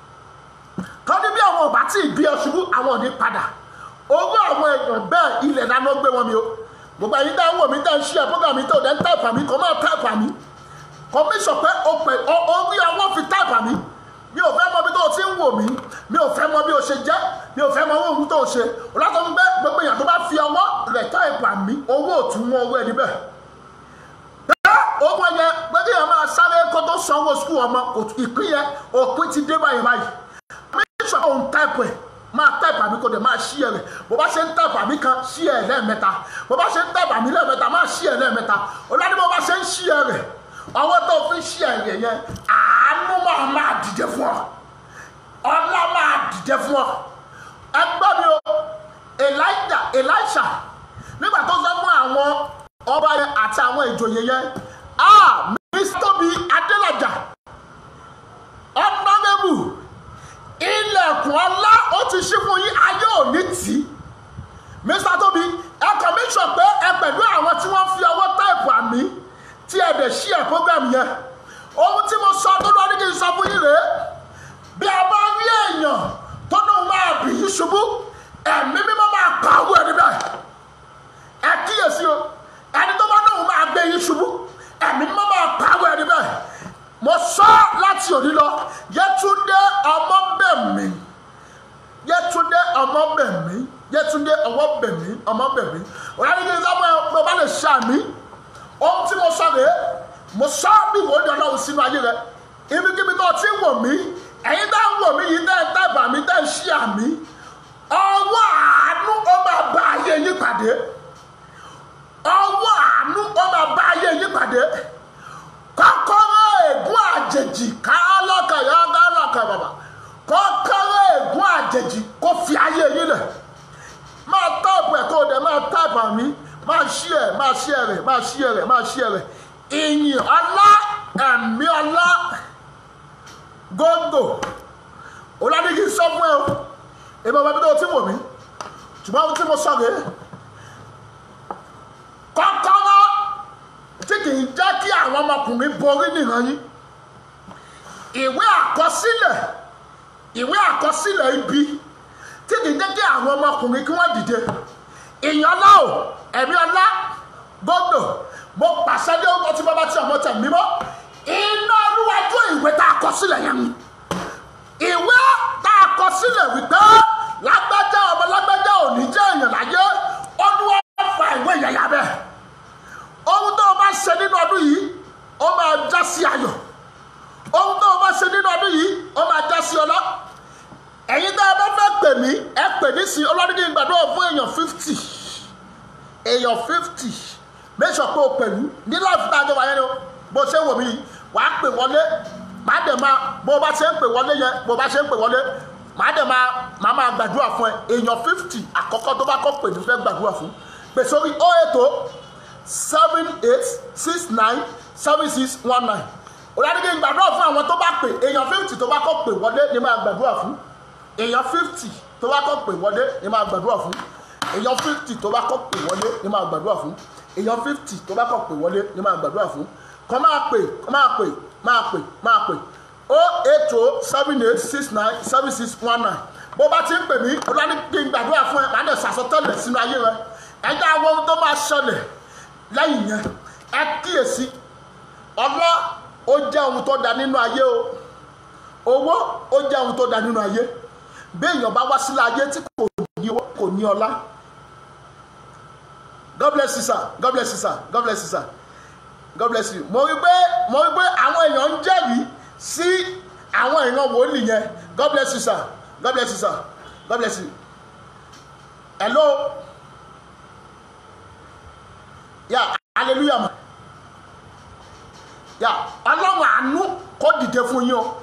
tọ́jú bí àwọn ọba tí ìbí ọ ṣubú àwọn ò ní padà owó àwọn èèyàn bẹ́ẹ̀ ilẹ̀ dáná gbé wọn mi o gbogbo ẹ̀yin dá ń wò mí dá ń ṣí ẹ̀ fúnra mi tó dẹ́ ń tàpá mi kò máa tàpá mi kò mí sọ pé o pè orí ọwọ́ fi tàpá mi mi ò fẹ́ mọ bí tó o ti ń wò mí mi ò fẹ́ mọ bí o ṣe jẹ́ mi ò fẹ́ mọ ohun tó o ṣe ọlọ́tọ́ mi gbé gbogbo èèyàn tó bá fi ọwọ́ rẹ̀ tàpá mi owó òtún wọn owó ẹni bẹ́ẹ̀ owó yẹn gbẹ́dẹ́ yẹn máa sáré kó tó sanwó sukùl ọmọ ìpín yẹn òpin ti dé báyìí báyìí mi sọ òun táìpù ẹ̀ máa táìpù àmì kò dé máa ṣí ẹ̀ rẹ̀ bó bá ṣe ń táìpù àmì kan ṣí ẹ̀ lẹ́ẹ̀mẹ́ta bó bá ṣe ń táìpù àmì lẹ́ẹ̀mẹ́ta máa ṣí ẹ̀ lẹ́ẹ̀mẹ́ta olórí bó bá ṣe ń ṣí ẹ̀ rẹ̀ ọwọ́ tó fi ṣí ẹ̀ rẹ̀ yẹn àánú máa máa dìde fún ọ ọlá máa dìde fún ọ ẹgbẹ́ mi o Elijah Elisha nígbà tó sọ fún àwọn ọba yẹn àti àwọn ìjòyè yẹn ah Mister Tóbi Adélàjà ọ̀nàmẹ́bù ilẹ̀kùn ọlá ó ti ṣí fún yín ayé òní tì í Mister Tóbi ẹ kàn mí sọ pé ẹ pẹ̀lú àwọn tí wọ́n fi ọwọ́ táìpù àmì tí ẹ dẹ̀ ṣí ẹ̀ program yẹn ohun tí mo sọ tó lọ́ọ́ ní kí n sọ fún yín rèé bí a bá rí èèyàn tó náà máa bì í ṣubú ẹ̀mí mímọ́ máa pa owó ẹni bẹ́ẹ̀ ẹ kíyèsí o ẹni tó bá náà máa gbé yín ṣubú ẹ̀mí mímọ́ máa pa owó ẹni bẹ́ẹ̀ mo sọ láti òní lọ Yẹtúndé Ọmọbẹ̀mí Yẹtúndé Ọmọbẹ̀mí Yẹtúndé Ọmọbẹ̀mí Ọmọbẹ̀mí ọ̀rẹ́ni kí n sọ fún ẹ mo bá lè ṣàmì ohun tí mo sọ rèé mo sọ bí wò ó di Ọlọ́run sínú ayé rẹ ibikíbi tó ti wò mí ẹ̀yin dá ń wò mí yìí dá ẹ̀ dábàá mi dá ẹ̀ ṣí àmì ọwọ́ àánú ó máa bá ayé yín pàdé ọwọ́ àánú ó máa bá ayé yín pàdé kọ́kọ́rọ́ ègún àjèjì kálọ́kà yọ́gálọ́kà bàbá kọ́kọ́rọ́ ègún àjèjì kó fi ayé yín lẹ̀ máa táàpù ẹ̀ kó o dẹ̀ máa táàpù àmì máa ṣí ẹ̀ máa ṣí ẹ̀ rẹ̀ máa ṣí ẹ̀ rẹ̀ máa ṣí ẹ̀ rẹ̀ ìyìn ọlá ẹ̀mí ọlá góńgò oládìgí sọ fún ẹ o èmi ọmọ ibi tó ti wò mí ṣùgbọ́n ohun tí mo sọ rèé kọ́kọ́rọ́ tí kì í jẹ́ kí àwọn ọmọkùnrin borí nìran yín ìwé àkọsílẹ̀ ìwé àkọsílẹ̀ ibi tí kì í jẹ́ kí àwọn ọmọkùnrin kí wọ́n dìde ìyànlá o ẹ̀mí ọlá gbọ́dọ̀ mo pàṣẹ dé ọkọ̀ tí bàbá tí ọmọ tẹ̀ mímọ́ iná olúwa jó ìwé àkọsílẹ̀ yẹn ni ìwé tá a kọ sílẹ̀ wípé lágbájá ọmọ lágbájá ò ní jẹ́ èèyàn láyé Olúwa fa ìwé yẹn yà bẹ́ẹ̀ ohun tó o bá ṣe nínú ọdún yìí ó máa já sí ayọ̀ ohun tó o bá ṣe nínú ọdún yìí ó máa já sí ọlá ẹ̀yin tá a bá fẹ́ pè mí ẹ pè ní sí ọlọ́dún kí n gbàdúrà fún èèyàn fifty èèyàn fifty make sure pé o pẹ̀lú ní láìpẹ́ tá a jọ wáyé ni o bó ṣe wò mí wàá pè wọlé màá dẹ̀ máa bó bá ṣe ń pè wọlé yẹn bó bá ṣe ń pè wọlé màá dẹ̀ máa máa máa gbàdúrà fún ẹ èèyàn fifty àkọ́kọ́ tó bá kọ́ pè ní fẹ́ gbàdúrà fún pè sórí oh eight oh seven eight six nine seven six one nine òdàdíkì gbàdúrà fún àwọn tó bá pè èèyàn fifty tó bá kọ́ pè wọlé ni máa gbàdúrà fún èèyàn fifty tó bá kọ́ pè wọlé ni máa gbàdúrà fún èèyàn fifty tó bá kọ́ pè wọlé ni máa gbàdúrà fún èèyàn fifty tó bá kọ́ pè wọlé ni máa gbàdúrà fún kọ́ máa pè kọ́ máa pè máa pè máa pè oh eight oh seven eight six nine seven six one nine bó bá ti ń pè mí òdàdíkì gbàdúrà fún ẹ màá dẹ̀ sàsọtẹ́lẹ̀ sínú ayé rẹ ẹjẹ́ àwọn ohun tó máa ṣẹlẹ̀ lẹ́yìn yẹn ẹ kíyèsí ọlá ó jẹ́ ohun tó da nínú ayé o owó ó jẹ́ ohun tó da nínú ayé bí èèyàn bá wá sílẹ̀ ayé tí kò ní owó kò ní ọlá God bless you sir God bless you sir God bless you sir God bless you mo rí pé mo rí pé àwọn èèyàn ń jẹ́rìí sí àwọn èèyàn wòlíì yẹn God bless you sir God bless you sir God bless you hello yeah hallelujah ma yeah ọlọ́run àánú kó dìde fún yín o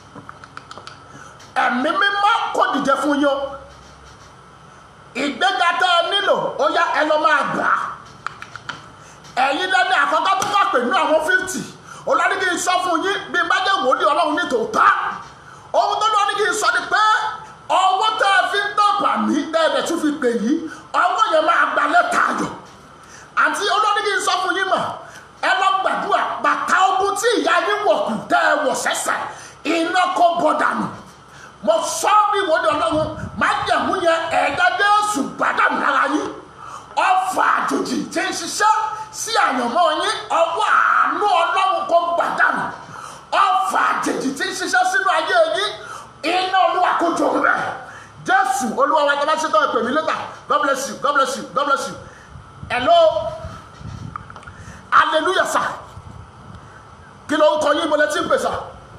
ẹ̀mí mímọ́ kó dìde fún yín o ìgbéga tẹ́ ẹ nílò ó yá ẹ lọ máa gbà á ẹ̀yin lẹ́ni àkọ́kọ́ tó bá pè ní àwọn fifty olórí kì í sọ fún yín bí bá jẹ́ wòlíì ọlọ́run ní tòótọ́ ohun tó lọ́ọ́ ní kì í sọ ni pé ọwọ́ tẹ́ ẹ fi ń tọ́pà mí tẹ́ ẹ bẹ̀ tún fi pè yìí ọwọ́ yẹn máa gba lẹ́tà ayọ̀ àti olórí kì í sọ fún yín mọ̀ ẹ lọ gbàdúrà bàtà ogun tí ìyá yín wọ̀ kù tẹ́ ẹ wọ̀ sẹ́sẹ̀ iná kó bọ̀ dànù mo sọ bí wòlíì ọlọ́run máa jẹ̀mú yẹn ẹ̀ẹ́dá Jésù gbàdánù lára yín ọfà àjòjì tí ń ṣiṣẹ́ sí àyànmọ́ yín ọwọ́ àánú ọlọ́run kó gbàdánù ọfà àjèjì tí ń ṣiṣẹ́ sínú ayé yín iná olúwa kó jò rẹ̀ Jésù olúwa wa tọ́lá ṣetán ìpè mí lẹ́tà God bless you God bless you God bless you hello hallelujah sir kí ló ń kọ yín ìbọlẹ̀ tí ń pè sà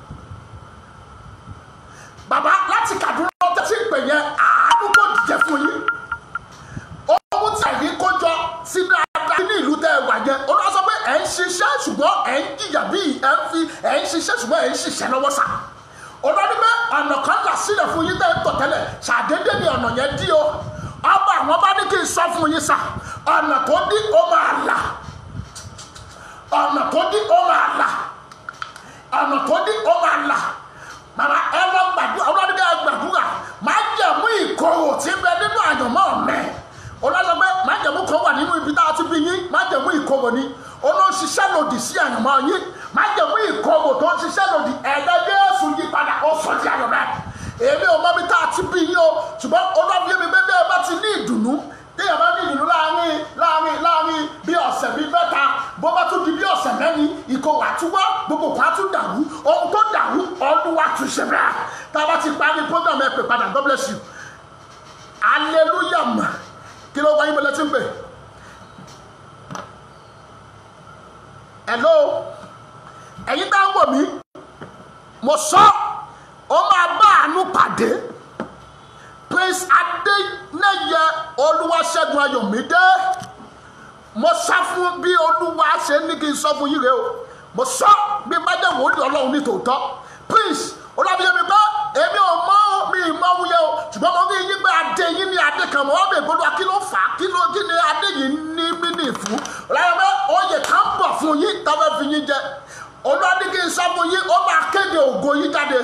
bàbá láti Kàdúná tẹ́tí ń pè yẹn àánú kò dìde fún yín owó tí àyè kó jọ sínú adá ní ìlú tẹ́ ẹ wà yẹn olúwa sọ pé ẹ̀ ń ṣiṣẹ́ ṣùgbọ́n ẹ̀ ń jìyà bíi ẹ̀ ń fi ẹ̀ ń ṣiṣẹ́ ṣùgbọ́n ẹ̀ ń ṣiṣẹ́ lọ́wọ́ sà olúwa ní pé ọ̀nà kan là sílẹ̀ fún yín tẹ́ ẹ tọ̀ tẹ́lẹ̀ ṣàdédé ni ọ̀nà yẹn dí o ọba àwọn bá ní kí n sọ fún yín sà ọ̀nà tó dí ó máa là ọ̀nà tó dí ó máa là ọ̀nà tó dí ó máa là màmá ẹ lọ gbàdúrà ọlọ́dún ká gbàdúrà máa jẹ̀mú ìkorò tí ń bẹ nínú àyànmọ́ mẹ́ olóògbé máa jẹ̀mú kan wà nínú ibi tá a ti bí yín máa jẹ̀mú ìkorò ni olóṣìṣẹ́ lòdì sí àyànmọ́ yín máa jẹ̀mú ìkorò tó ń ṣiṣẹ́ lòdì ẹ̀dá Jésù yí padà ó sọ di ayọ̀ rẹ̀ èmi ò mọ̀ bí tá a ti bí yín o ṣùgbọ́n olóògbé mi bẹ́ẹ̀ bẹ́ẹ̀ bá ti ní ìdùnnú téèyàn bá ní ìdùnnú láàrin láàrin láàrin bí ọ̀sẹ̀ bíi mẹ́ta bó bá tún di bí ọ̀sẹ̀ mẹ́rin ìkorò àtúwá gbogbo kan á tún dàrú ohun tó dàrú ọdún wa tún ṣe bẹ́ẹ̀ tá a bá ti parí program ẹ pè padà God bless you hallelujah ma kí ló wáyé bọ́lá tí ń pè hello ẹ̀yin tá ń wò mí mo sọ ó máa bá àánú pàdé Prince Adénẹ́yẹ Olúwaṣẹ́gun Ayọ̀mídé mo sá fún bí Olúwa ṣe ní kí n sọ fún yín rẹ o mo sọ bí bájẹ́ wòlíì Ọlọ́run ní tòótọ́ Prince Olúwaṣẹ́gun mi pé èmi ò mọ mi ìmọ̀ wúyẹ o ṣùgbọ́n mo rí yín pé adé yín ní adé kan mọ́ ọ́bẹ̀ ìgbóluwa kí ló fà á kí ló kí ni adé yìí ní mínì fún ọ̀làyẹ̀ pé oyè kan bọ̀ fún yín tábẹ́ fi yín jẹ Olúwa ní kí n sọ fún yín ó máa kéde ògo yín jáde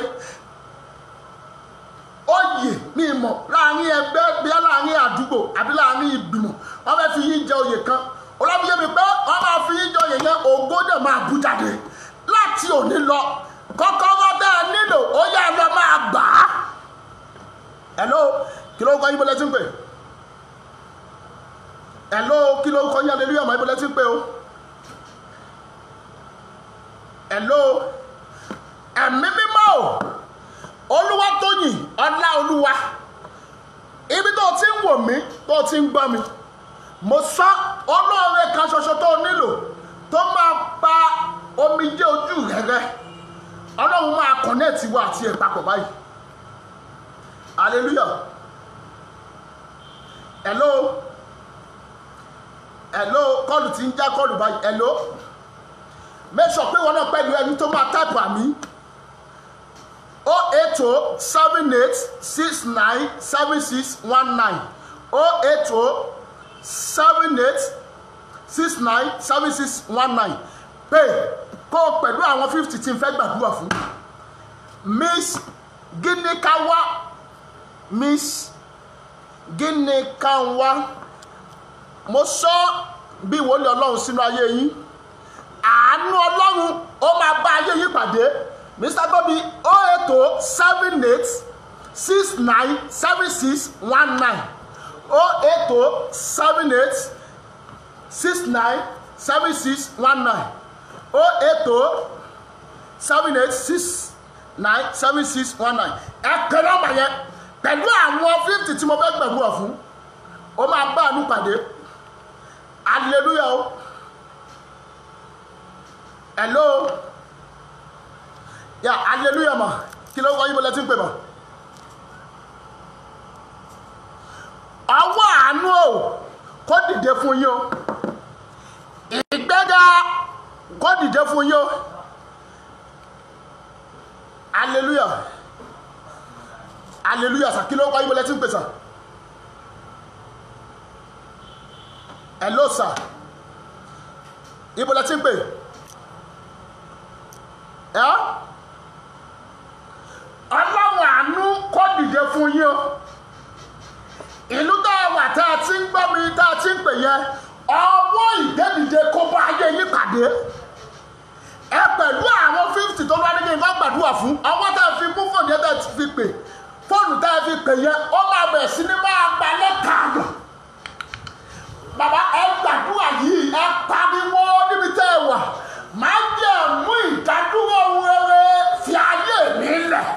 oyè ní ìmọ̀ láàrin ẹgbẹ́ bí láàrin àdúgbò àbí láàrin ìgbìmọ̀ wọ́n fẹ́ fi yín jẹ oyè kan Olúwa mi pé wọ́n máa fi yín jẹ oyè yẹn ògo dẹ̀ máa bú jáde láti òní lọ kọ́kọ́rọ́ tẹ́ ẹ nílò ó yẹ ẹ lọ máa gbà á hello kí ló ń kọ́ yín bọ́lẹ́ tí ń pè hello kí ló ń kọ́ yín hallelujah mọ́ ibọ́lẹ́ tí ń pè o hello ẹ̀mí mi Olúwa ibi tó ti ń wò mí tó ti ń gbọ́ mi mo sọ olóore kan ṣoṣo tó nílò tó máa pa omijé ojú rẹ rẹ́ Ọlọ́run máa kọ̀nẹ́ẹ̀tì wa àti ẹ̀ papọ̀ báyìí hallelujah hello hello kọ́ọ̀lù tí ń já kọ́ọ̀lù báyìí hello make sure pé wọn náà pẹ̀lú ẹni tó máa táìpù àmì oh eight oh seven eight six nine seven six one nine oh eight oh seven eight six nine seven six one nine pé kó o pẹ̀lú àwọn fifty tí n fẹ́ gbàdúrà fún Miss Ginikawa Miss Ginikawa mo sọ bí wòlíì Ọlọ́run sínú ayé yín àánú Ọlọ́run ó máa bá ayé yín pàdé Mister Tobi oh eight oh seven eight six nine seven six one nine oh eight oh seven eight six nine seven six one nine oh eight oh seven eight six nine seven six one nine ẹ kẹ́ nọ́mbà yẹn pẹ̀lú àwọn fifty tí mo fẹ́ gbàdúrà fún ó máa bá àánú pàdé hallelujah o hello ya yeah, hallelujah ma kí ló wáyé bọ́lá tí ń pè mọ́ ọwọ́ àánú o kó dìde fún yín o ìgbéga kó dìde fún yín o hallelujah hallelujah sa kí ló wáyé bọ́lá tí ń pè sà hello sir ibo la ti ń pè ẹ́ Ọlọ́run àánú kó dìde fún yín o ìlú tá a wà tá a ti ń gbọ́ mi tá a ti ń pè yẹn ọwọ́ ìdẹ́dìde kó bá ayé yín pàdé ẹ pẹ̀lú àwọn fifty tó bá nígbà ìfá gbàdúrà fún ọwọ́ tá a fi mú fóònù yẹn tá a fi pè fóònù tá a fi pè yẹn ó máa bẹ̀rẹ̀ sí ní máa gbalẹ̀ kààyàn bàbá ẹ gbàdúrà yìí ẹ pariwo níbi tẹ́ ẹ wà máa jẹ́ mú ìdádúró rere fi ayé mi lẹ̀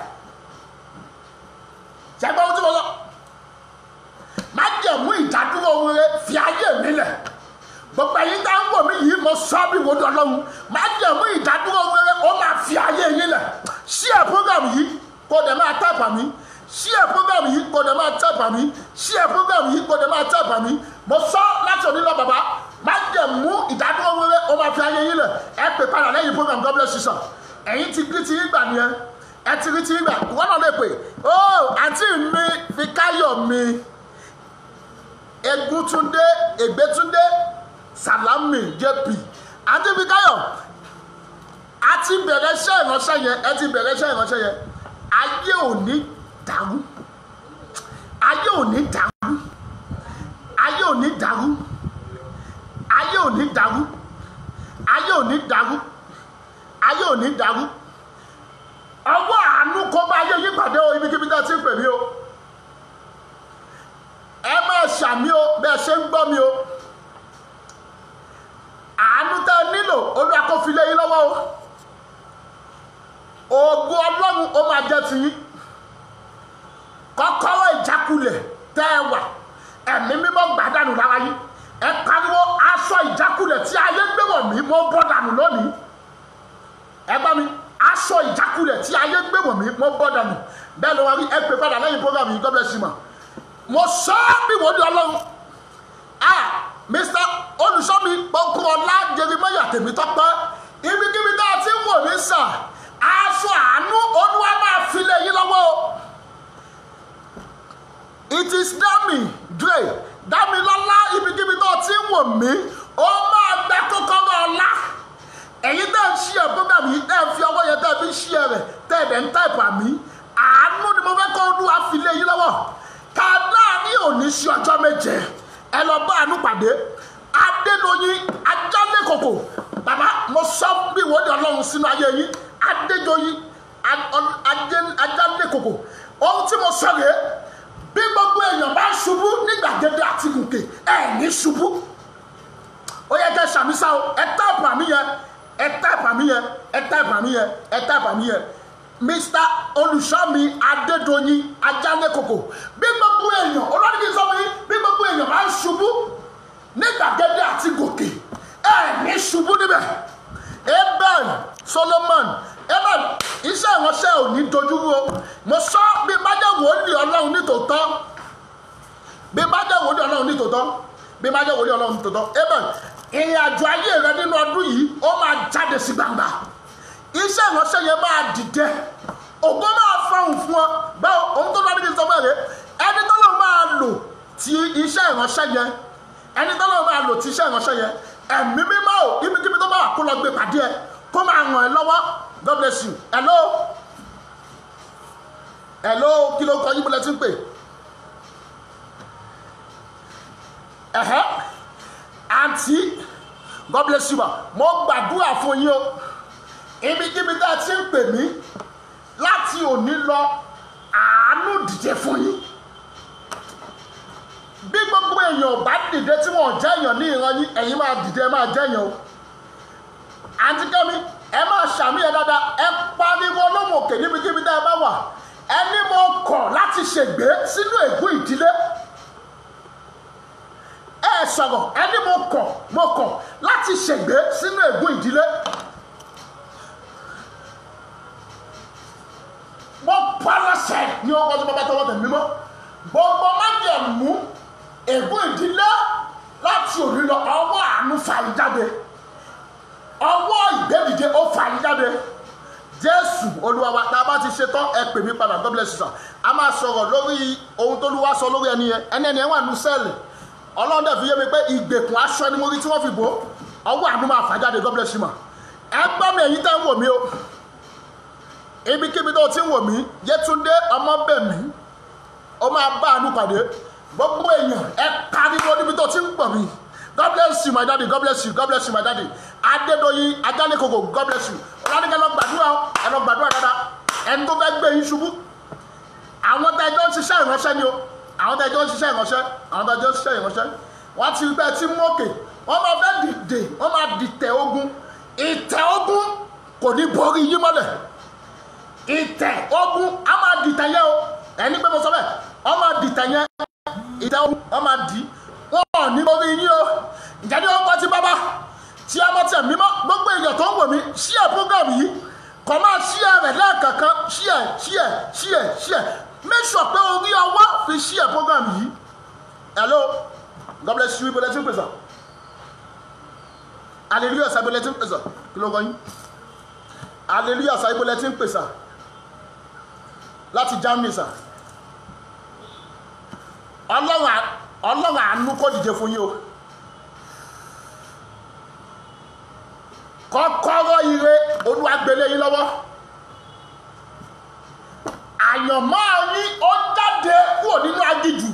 ṣẹ́gbẹ́ ohun tí mo sọ máa jẹ́ mú ìdádúró rere fi ayé mi lẹ̀ gbogbo ẹ̀yin tá ń wò mí yìí mo sọ bí wo dọ̀lọ́hún máa jẹ́ mú ìdádúró rere ó máa fi ayé yín lẹ̀ share program yìí kó dẹ̀ máa tàpá mi share program yìí kó dẹ̀ máa tàpá mi share program yìí kó dẹ̀ máa tàpá mi mo sọ láti òní lọ bàbá máa jẹ mú ìdádúró wẹrẹ ó máa fi ayé yín lẹ ẹ pè padà lẹ́yìn program God bless you sir ẹ̀yin ti rí ti yín gbà nìyẹn ẹ ti rí ti yín gbà wọn náà lè pè ó àǹtí mi Fíkáyọ̀ mi Egúntúndé Ègbétúndé Sàlámì jp àǹtí Fíkáyọ̀ a ti bẹ̀rẹ̀ iṣẹ́ ìránṣẹ́ yẹn ẹ ti bẹ̀rẹ̀ iṣẹ́ ìránṣẹ́ yẹn ayé ò ní dàrú ayé ò ní dàrú ayé ò ní dàrú ayé ò ní dàrú ayé ò ní dàrú ayé ò ní dàrú ọwọ́ àánú kó bá ayé yí pàdé o ibikíbi tá a ti ń pè mí o ẹ máa ṣàmì o bẹ́ẹ̀ ṣe ń gbọ́ mi o àánú tẹ́ ẹ nílò Olúwa kó fi lé yín lọ́wọ́ o ògo Ọlọ́run ó máa jẹ́ tiyín kọ́kọ́rọ́ ìjákulẹ̀ tẹ́ ẹ wà ẹ̀mí mímọ́ gbàdánù lára yín ẹ pariwo aṣọ ìjákulẹ̀ tí ayé gbé wọ̀ mí mo bọ́ dànù lónìí ẹ bá mi aṣọ ìjákulẹ̀ tí ayé gbé wọ̀ mí mo bọ́ dànù bẹ́ẹ̀ ló wá rí ẹ pè padà lẹ́yìn program yìí God bless you ma mo sọ ọ́ bí wọ́n di Ọlọ́run ah Mister olùsọ́mi Pọ́kúrọ̀lá Jeremáyà Tèmítọ́pẹ́ ibikíbi tá a ti ń wò mí sà aṣọ àánú Olúwa máa fi lé yín lọ́wọ́ o it is Dami Dre Dámilọ́lá ibikíbi tó ti ń wò mí ó máa gbẹ kọ́kọ́rọ́ ọlá ẹ̀yin tẹ́ ń ṣí ẹ̀ program yìí tẹ́ ń fi ọwọ́ yẹn tẹ́ fi ń ṣí ẹ̀ rẹ̀ tẹ́ ẹ̀ dẹ̀ ń táìpù àmì àánú ni mo fẹ́ kọ́ Olúwa fi lé yín lọ́wọ́ kàdá ní òní sí ọjọ́ méje ẹ lọ bá àánú pàdé Adédoyin Ajálẹ́kòkò bàbá mo sọ bí ìwọ́de Ọlọ́run sínú ayé yín Adédoyin Ajálẹ́kòkò ohun tí mo sọ rèé bí gbogbo èèyàn bá ṣubú ní gbàgede àti gòkè ẹ ní ṣubú ó yẹ kẹ́ ṣàmísà o ẹ táàpù àmì yẹn ẹ táàpù àmì yẹn ẹ táàpù àmì yẹn ẹ táàpù àmì yẹn Mister Olùṣọ́mi Adédoyin Ajálẹ́kòkò. Bí gbogbo èèyàn olórí kì í sọ fún yín bí gbogbo èèyàn máa ń ṣubú ní gbàgede àti gòkè ẹ ní ṣubú níbẹ̀. Abel Solomon Abel iṣẹ́ ìránṣẹ́ ò ní dojúrú o. Mo sọ bí bá jẹ́ wòlíì Ọlọ́run nítòótọ́ bí bá jẹ́ wòlíì Ọlọ́run nítòótọ́ bí bá jẹ́ wòlíì Ọlọ́run nítòótọ́ Abel ìrìn àjò ayé rẹ nínú ọdún yìí ó máa jáde sí gbangba. Iṣẹ́ ìránṣẹ́ yẹn máa dìde ògo máa fọhùn fún ọ báwo ohun tó lọ́ọ́ ní sọ bẹ́ẹ̀ ẹni tó lọ́ọ́ máa lò ti iṣẹ́ ìránṣẹ́ yẹn ẹni tó lọ́ọ́ máa lò ti iṣẹ́ ìránṣẹ́ yẹn ẹ̀mí mímọ́ ò ibikíbi tó bá wà kó lọ gbé pàdé ẹ kó máa ràn ẹ́ lọ́wọ́. God bless you. Hello hello kí ló kọ yín bó lẹ ti ń pè ẹ̀hẹ́ àǹtí God bless you ma mo gbàdúrà fún yín o ibikíbi tá a ti ń pè mí láti òní lọ àánú dìde fún yín. Bí gbogbo èèyàn bá dìde tí wọ́n jẹ́ èèyàn ní ìran yín ẹ̀yin máa dìde ẹ máa jẹ́ èèyàn o. Àǹtí Kẹ́mi ẹ máa ṣàmì ẹ dáadáa ẹ pariwo lóhùn òkè níbikíbi tá ẹ bá wà ẹni mo kọ̀ láti ṣègbé sínú ègún ìdílé. Ẹ sọ̀rọ̀ ẹni mo kọ̀ mo kọ̀ láti ṣègbé sínú ègún ìdílé. Mo pàrọ̀ṣẹ̀ ní ọkọ̀ tó bàbá tọwọ́ tẹ̀ mímọ́ gbogbo májẹ̀mú ègún ìdílé láti òní lọ ọwọ́ àánú fàyí jáde ọwọ́ ìgbẹ́dìde ó fàyí jáde. Jésù Olúwa wa tá a bá ti ṣe tán ẹ pè mí padà. God bless you sir. A máa sọ̀rọ̀ lórí ohun tó Olúwa sọ lórí ẹni yẹn ẹni ẹni ẹ wà nù sẹ́ẹ̀lì Ọlọ́run dẹ̀ fi yé mi pé ìgbèkùn aṣọ ẹni mo rí tí wọ́n fi bò ọwọ́ àánú máa fà jáde. God bless you ma. Ẹ gbọ́ mi ẹ̀yin tẹ́ ń wò mí o ibikíbi tó ti ń wò mí Yétúndé Ọmọbẹ̀mí ó máa bá àánú pàdé gbogbo èèyàn ẹ pariwo níbi tó ti ń pọ̀ mí. God bless you my daddy. God bless you. God bless you my daddy. Adédoyin Ajálẹ́kòkò. God bless you. Ọlọ́dún kẹ́ lọ gbàdúrà ẹ lọ gbàdúrà dáadáa ẹni tó fẹ́ gbé yín ṣubú àwọn tá ẹjọ́ ń ṣiṣẹ́ ìránṣẹ́ ni o àwọn tá ẹjọ́ ń ṣiṣẹ́ ìránṣẹ́ àwọn tá ẹjọ́ ń ṣiṣẹ́ ìránṣẹ́ wọ́n ti gbẹ́ tí mọ́kè wọ́n máa fẹ́ dìde wọ́n máa dìtẹ̀ ogun ìtẹ̀ ogun kò ní borí yín mọ́lẹ̀ ìtẹ̀ ogun á máa dìtẹ̀ yẹn o ẹni pé mo sọ bẹ́ẹ̀ wọ́n máa dìtẹ̀ yẹn ìtẹ̀ ogun wọ́n máa dì wọ́n ò ní borí yín o ìjáde wọn kọ́ ti bábá tí a mọ̀ tẹ̀ mímọ́ gbogbo èèyàn tó ń wò mí share program yìí kò máa share rẹ̀ lẹ́ẹ̀kankan share share share share make sure pé orí ọwọ́ fi share program yìí. Hello God bless you ibo lẹ́tí ń pèsè hallelujah sa ibo lẹ́tí ń pèsè kí ló ń kọ́ yín hallelujah sa ibo lẹ́tí ń pèsè láti Germany sa ọlọ́run àánú kó dìde fún yín o. Kọ́kọ́rọ́ ire Olúwa gbélé yín lọ́wọ́ àyànmọ́ yín ó jáde kúrò nínú aginjù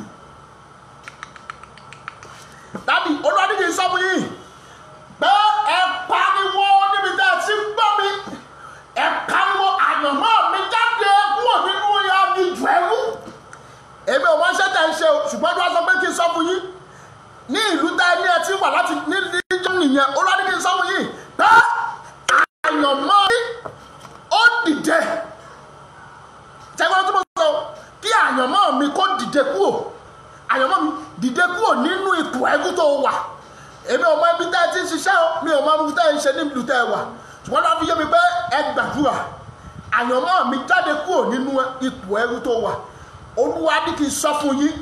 dàbí Olúwa ní kí n sọ fún yín pé ẹ pariwo níbi tá ẹ ti ń gbọ́ mi ẹ pariwo àyànmọ́ mi jáde kúrò nínú aginjù ẹrú. Èmi ò wọ́n ṣe tẹ̀ ń ṣe o ṣùgbọ́n Olúwa sọ pé kí n sọ fún yín ní ìlú tá ẹ ní ẹ ti wà láti ní níjọ́ nìyẹn Olúwa ní kí n sọ fún yín pé àyànmọ́ ó dìde tẹ́gbọ́n tó mọ̀ sọ kí àyànmọ́ mi kó dìde kúrò àyànmọ́ mi dìde kúrò nínú ipò ẹ̀kú tó wà. Èmi ò mọ ibi tẹ́ ẹ ti ń ṣiṣẹ́ o mi ò mọ ibi tẹ́ ẹ ń ṣe níbi tẹ́ ẹ wà ṣùgbọ́n láti fi yé mi pé ẹ gbàdúrà àyànmọ́ mi jáde kúrò nínú ipò ẹ̀kú tó wà. Olúwa ní kí n sọ fún yín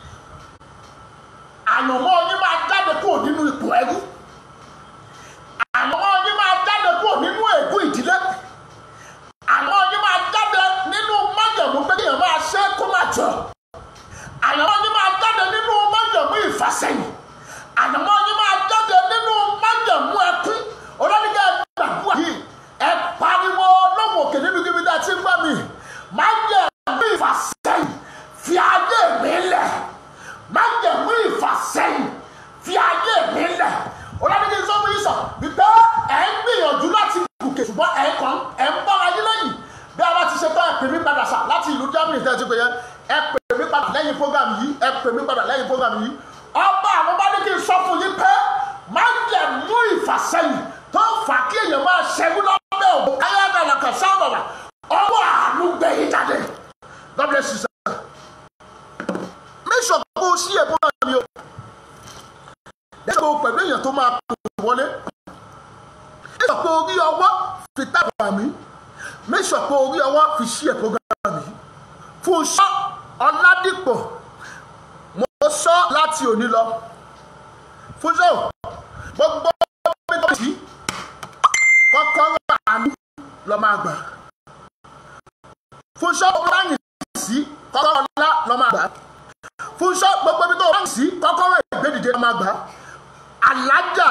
àyànmọ́ yín máa jáde kúrò nínú ipò ẹ̀kú àyànmọ́ yín máa jáde kúrò nínú ègún ìdílé àyànmọ́ yín máa jáde nínú májẹ̀mú pé kéèyàn máa ṣe kó má jọ àyànmọ́ yín máa jáde nínú májẹ̀mú ìfàsẹ́yìn àyànmọ́ yín máa jáde nínú májẹ̀mú ẹkún. Olódìgẹ́ gbàgbọ́ yìí ẹ pariwo lóhùn òkè níbikíbi tá a ti ń gbọ́ mi májẹ̀mú ìfàsẹ́yìn fi ayé mi lẹ̀ májẹ̀mú ìfàsẹ́yìn fi ayé mi lẹ̀. Olódìgẹ́ sọ fún yín sọ wípé ẹ ń gbìyànjú láti gòkè ṣùgbọ́n ẹ kàn ẹ ń bára yín lẹ́yìn bí a bá ti ṣe tán ẹ pè mí padà sà láti ìlú Germany tẹ́ ẹ ti pè yẹn ẹ pè mí padà lẹ́yìn program yìí ẹ pè mí padà lẹ́yìn program yìí. Ọba àwọn bá ní kí n sọ fún yín pé májẹ̀mú ìfàsẹ́yìn tó fà kí èèyàn máa ṣẹ́gun lọ́bẹ̀ òkú ayélujára kan sábàbà ọwọ́ máa pè wọlé. Make sure pé orí ọwọ́ fi tábà mí. Make sure pé orí ọwọ́ fi ṣí ẹ̀ program yìí. Fúnṣọ́ Ọládìpọ̀ mo sọ láti òní lọ. Fúnṣọ́ gbogbo méjì kọ́kọ́rọ́ àánú lọ máa gbà. Fúnṣọ́ ọlọ́yìn sí kọ́kọ́rọ́ ọlá lọ máa gbà. Fúnṣọ́ gbogbo ibi tó wọ́n sí kọ́kọ́rọ́ ìgbédìde lọ máa gbà. Alájà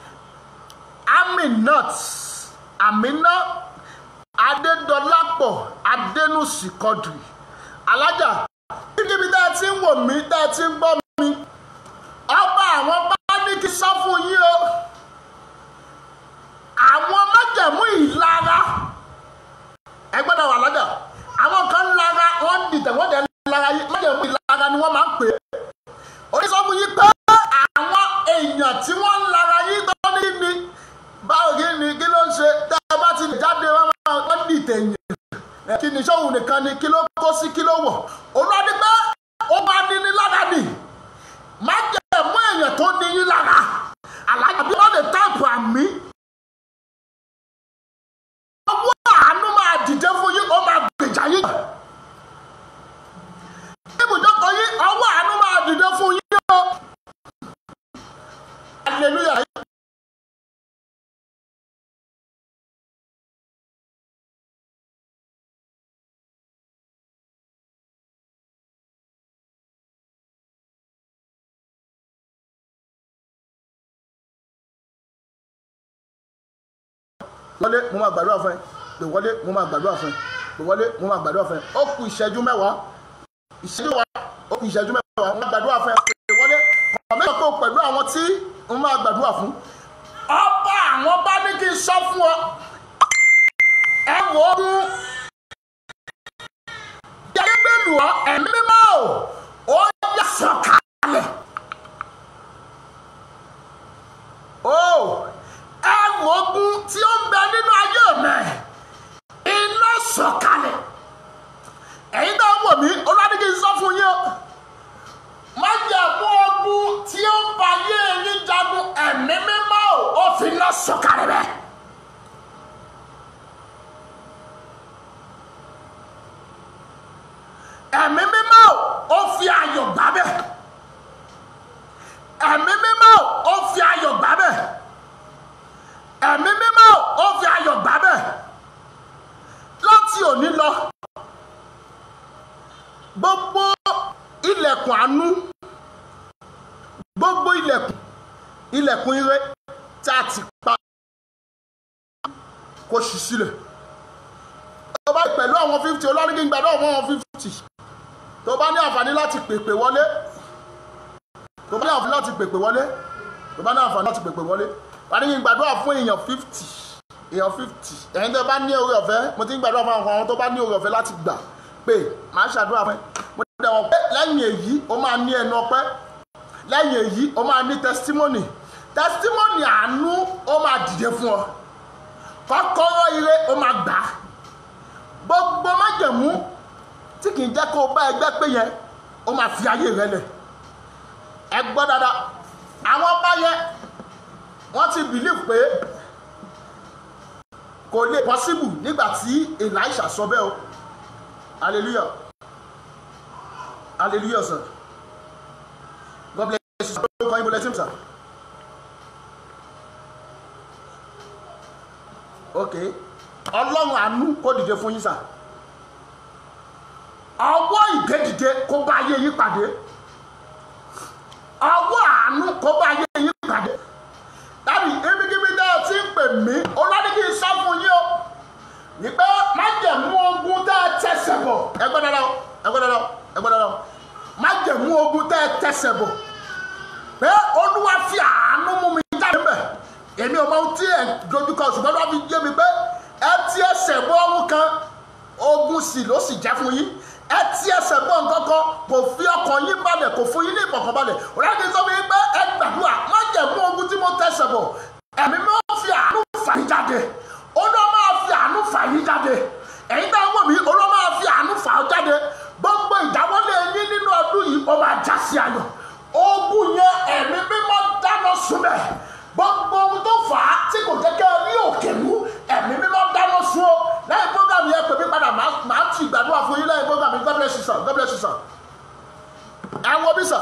Aminat Amina Adédọlápọ̀ Adénúsì Quadri. Alájà níbi tá a ti ń wò mí tá a ti ń gbọ́ mi ọba àwọn bá ní kí sọ fún yín o àwọn májẹ̀mú ìlara ẹ gbọ́dọ̀ wà lájà àwọn kan lára wọ́n dìtẹ̀ wọ́n dẹ̀ lára yìí májẹ̀mú ìlara ni wọ́n máa ń pè é oníṣọ́ fún yín pé àwọn èèyàn tí wọ́n ń lára yìí tó ní ní báwo kí ni kí ló ń ṣe tá a bá ti jáde wọ́n máa wọ́n dìtẹ̀ yẹn kí ni sọ́hùn nìkan ni kí ló kó sí kí ló wọ̀ olùwádìí pé ó bá ní ní lára nì má jẹ́ mú èèyàn tó ní yín lára àlàyé bí wọ́n lè táàpù àmì ọwọ́ àánú máa dìde fún yín ó máa gbèjà yín ibùdókọ̀ yín ọwọ́ àánú máa dìde fún yín o hallelujah. wọlé mo máa gbàdúrà fún ẹ pè wọlé mo máa gbàdúrà fún ẹ pè wọlé mo máa gbàdúrà fún ẹ ó kù ìṣẹ́jú mẹ́wàá ìṣẹ́jú wa ó kù ìṣẹ́jú mẹ́wàá mo máa gbàdúrà fún ẹ pè wọlé ọ̀mẹ́sàn kó pẹ̀lú àwọn tí mo máa gbàdúrà fún. ọba àwọn bá ní kí n sọ fún ọ ẹ wò ó mú yàrá gbẹlú ọ ẹ̀mí mímọ́ ó yà sọ̀kalẹ̀ ó ẹ̀wọ̀n ogun tí ó ń bẹ nínú ayé mi iná sọ̀kalẹ̀ ẹ̀yin náà wò mí olùwádìí sọ fún yín o má jẹ́ mú ogun tí ó ń ba ayé yín jagun ẹ̀mí mímọ́ ó fi iná sọ̀kalẹ̀ bẹ́ẹ̀. ẹ̀mí mímọ́ ó fi ayọ̀ gbà bẹ́ẹ̀ ẹ̀mí mímọ́ ó fi ayọ̀ gbà bẹ́ẹ̀ ẹ̀mí mímọ́ ó fi ayọ̀ gbà bẹ́ẹ̀ láti òní lọ gbogbo ilẹ̀kùn àánú gbogbo ilẹ̀kùn ilẹ̀kùn ire tá a ti pa kó ṣí sílẹ̀ tó bá pẹ̀lú àwọn fifty olórí kí n gbàdọ̀ àwọn fifty tó bá ní àǹfààní láti pèpè wọlé tó bá ní àǹfààní láti pèpè wọlé tó bá ní àǹfààní láti pèpè wọlé wà ní kí n gbàdúrà fún èèyàn fifty èèyàn fifty ẹ̀yin tó bá ní oore ọ̀fẹ́ mo ti ń gbàdúrà fún àwọn tó bá ní oore ọ̀fẹ́ láti gbà pé màá ṣàdúrà fún ẹ mo ti dẹ̀ wọ́n pé lẹ́yìn èyí ó máa ní ẹnu ọpẹ́ lẹ́yìn èyí ó máa ní testimony testimony àánú ó máa dìde fún ọ kọ́kọ́rọ́ ire ó máa gbà á gbogbo májẹ̀mú tí kì í jẹ́ kó o bá ẹgbẹ́ pé yẹn ó máa fi ayé rẹ lẹ̀ ẹ gbọ́ dáadáa àwọn ọba yẹn wọ́n ti believe pé kò lè possible nígbà tí Elisha sọ bẹ́ẹ̀ o hallelujah hallelujah sir God bless you sir kọ́ ibo lẹ́sìn sir ok ọlọ́run àánú kó dìde fún yín sir ọwọ́ ìgbédìde kó bá ayé yín pàdé ọwọ́ àánú kó bá ayé yín pàdé tàbí ibikíbi tẹ́ ẹ ti ń pè mí olódìkí sọ fún yín o wípé májẹ̀mú ogun tẹ́ ẹ tẹ̀sẹ̀ bọ̀ ẹ gbọ́dọ̀ lọ ẹ gbọ́dọ̀ lọ ẹ gbọ́dọ̀ lọ májẹ̀mú ogun tẹ́ ẹ tẹ̀sẹ̀ bọ̀ pé olúwa fi àánú mú mi jáde mbẹ̀ èmi ò mọ ohun tí ẹ dojúkọ ṣùgbọ́n wọ́n fi yé mi pé ẹ ti ẹsẹ̀ bọ́ ohun kan ogun sì ló sì jẹ́ fún yín ẹ ti ẹsẹ̀ bọ́ nǹkan kan kò fi ọkàn yín balẹ̀ kò fún yín ní ìfọ̀kànbalẹ̀ òrẹ́dì sọ fún yín pé ẹ gbàdúrà má jẹ̀ mú ogun tí mo tẹsẹ̀ bọ̀ ẹ̀mí mi ó fi àánú fà yín jáde olú máa fi àánú fà yín jáde ẹ̀yin tá a wọ̀ mí olú máa fi àánú fà ọ́ jáde gbogbo ìdáwọ́lé yín nínú ọdún yìí ó máa já sí ayọ̀ ogun yẹn ẹ̀mí mímọ́ dáná sunbẹ̀ fà á tí kò jẹ́ kẹ́ ẹ ní òkè mú ẹ̀mí mímọ́ dáná sun o lẹ́yìn program yẹn pè mí padà máa ti ìgbàdúrà fún yín lẹ́yìn program yìí. God bless you sir, God bless you sir. ẹ wo bí sir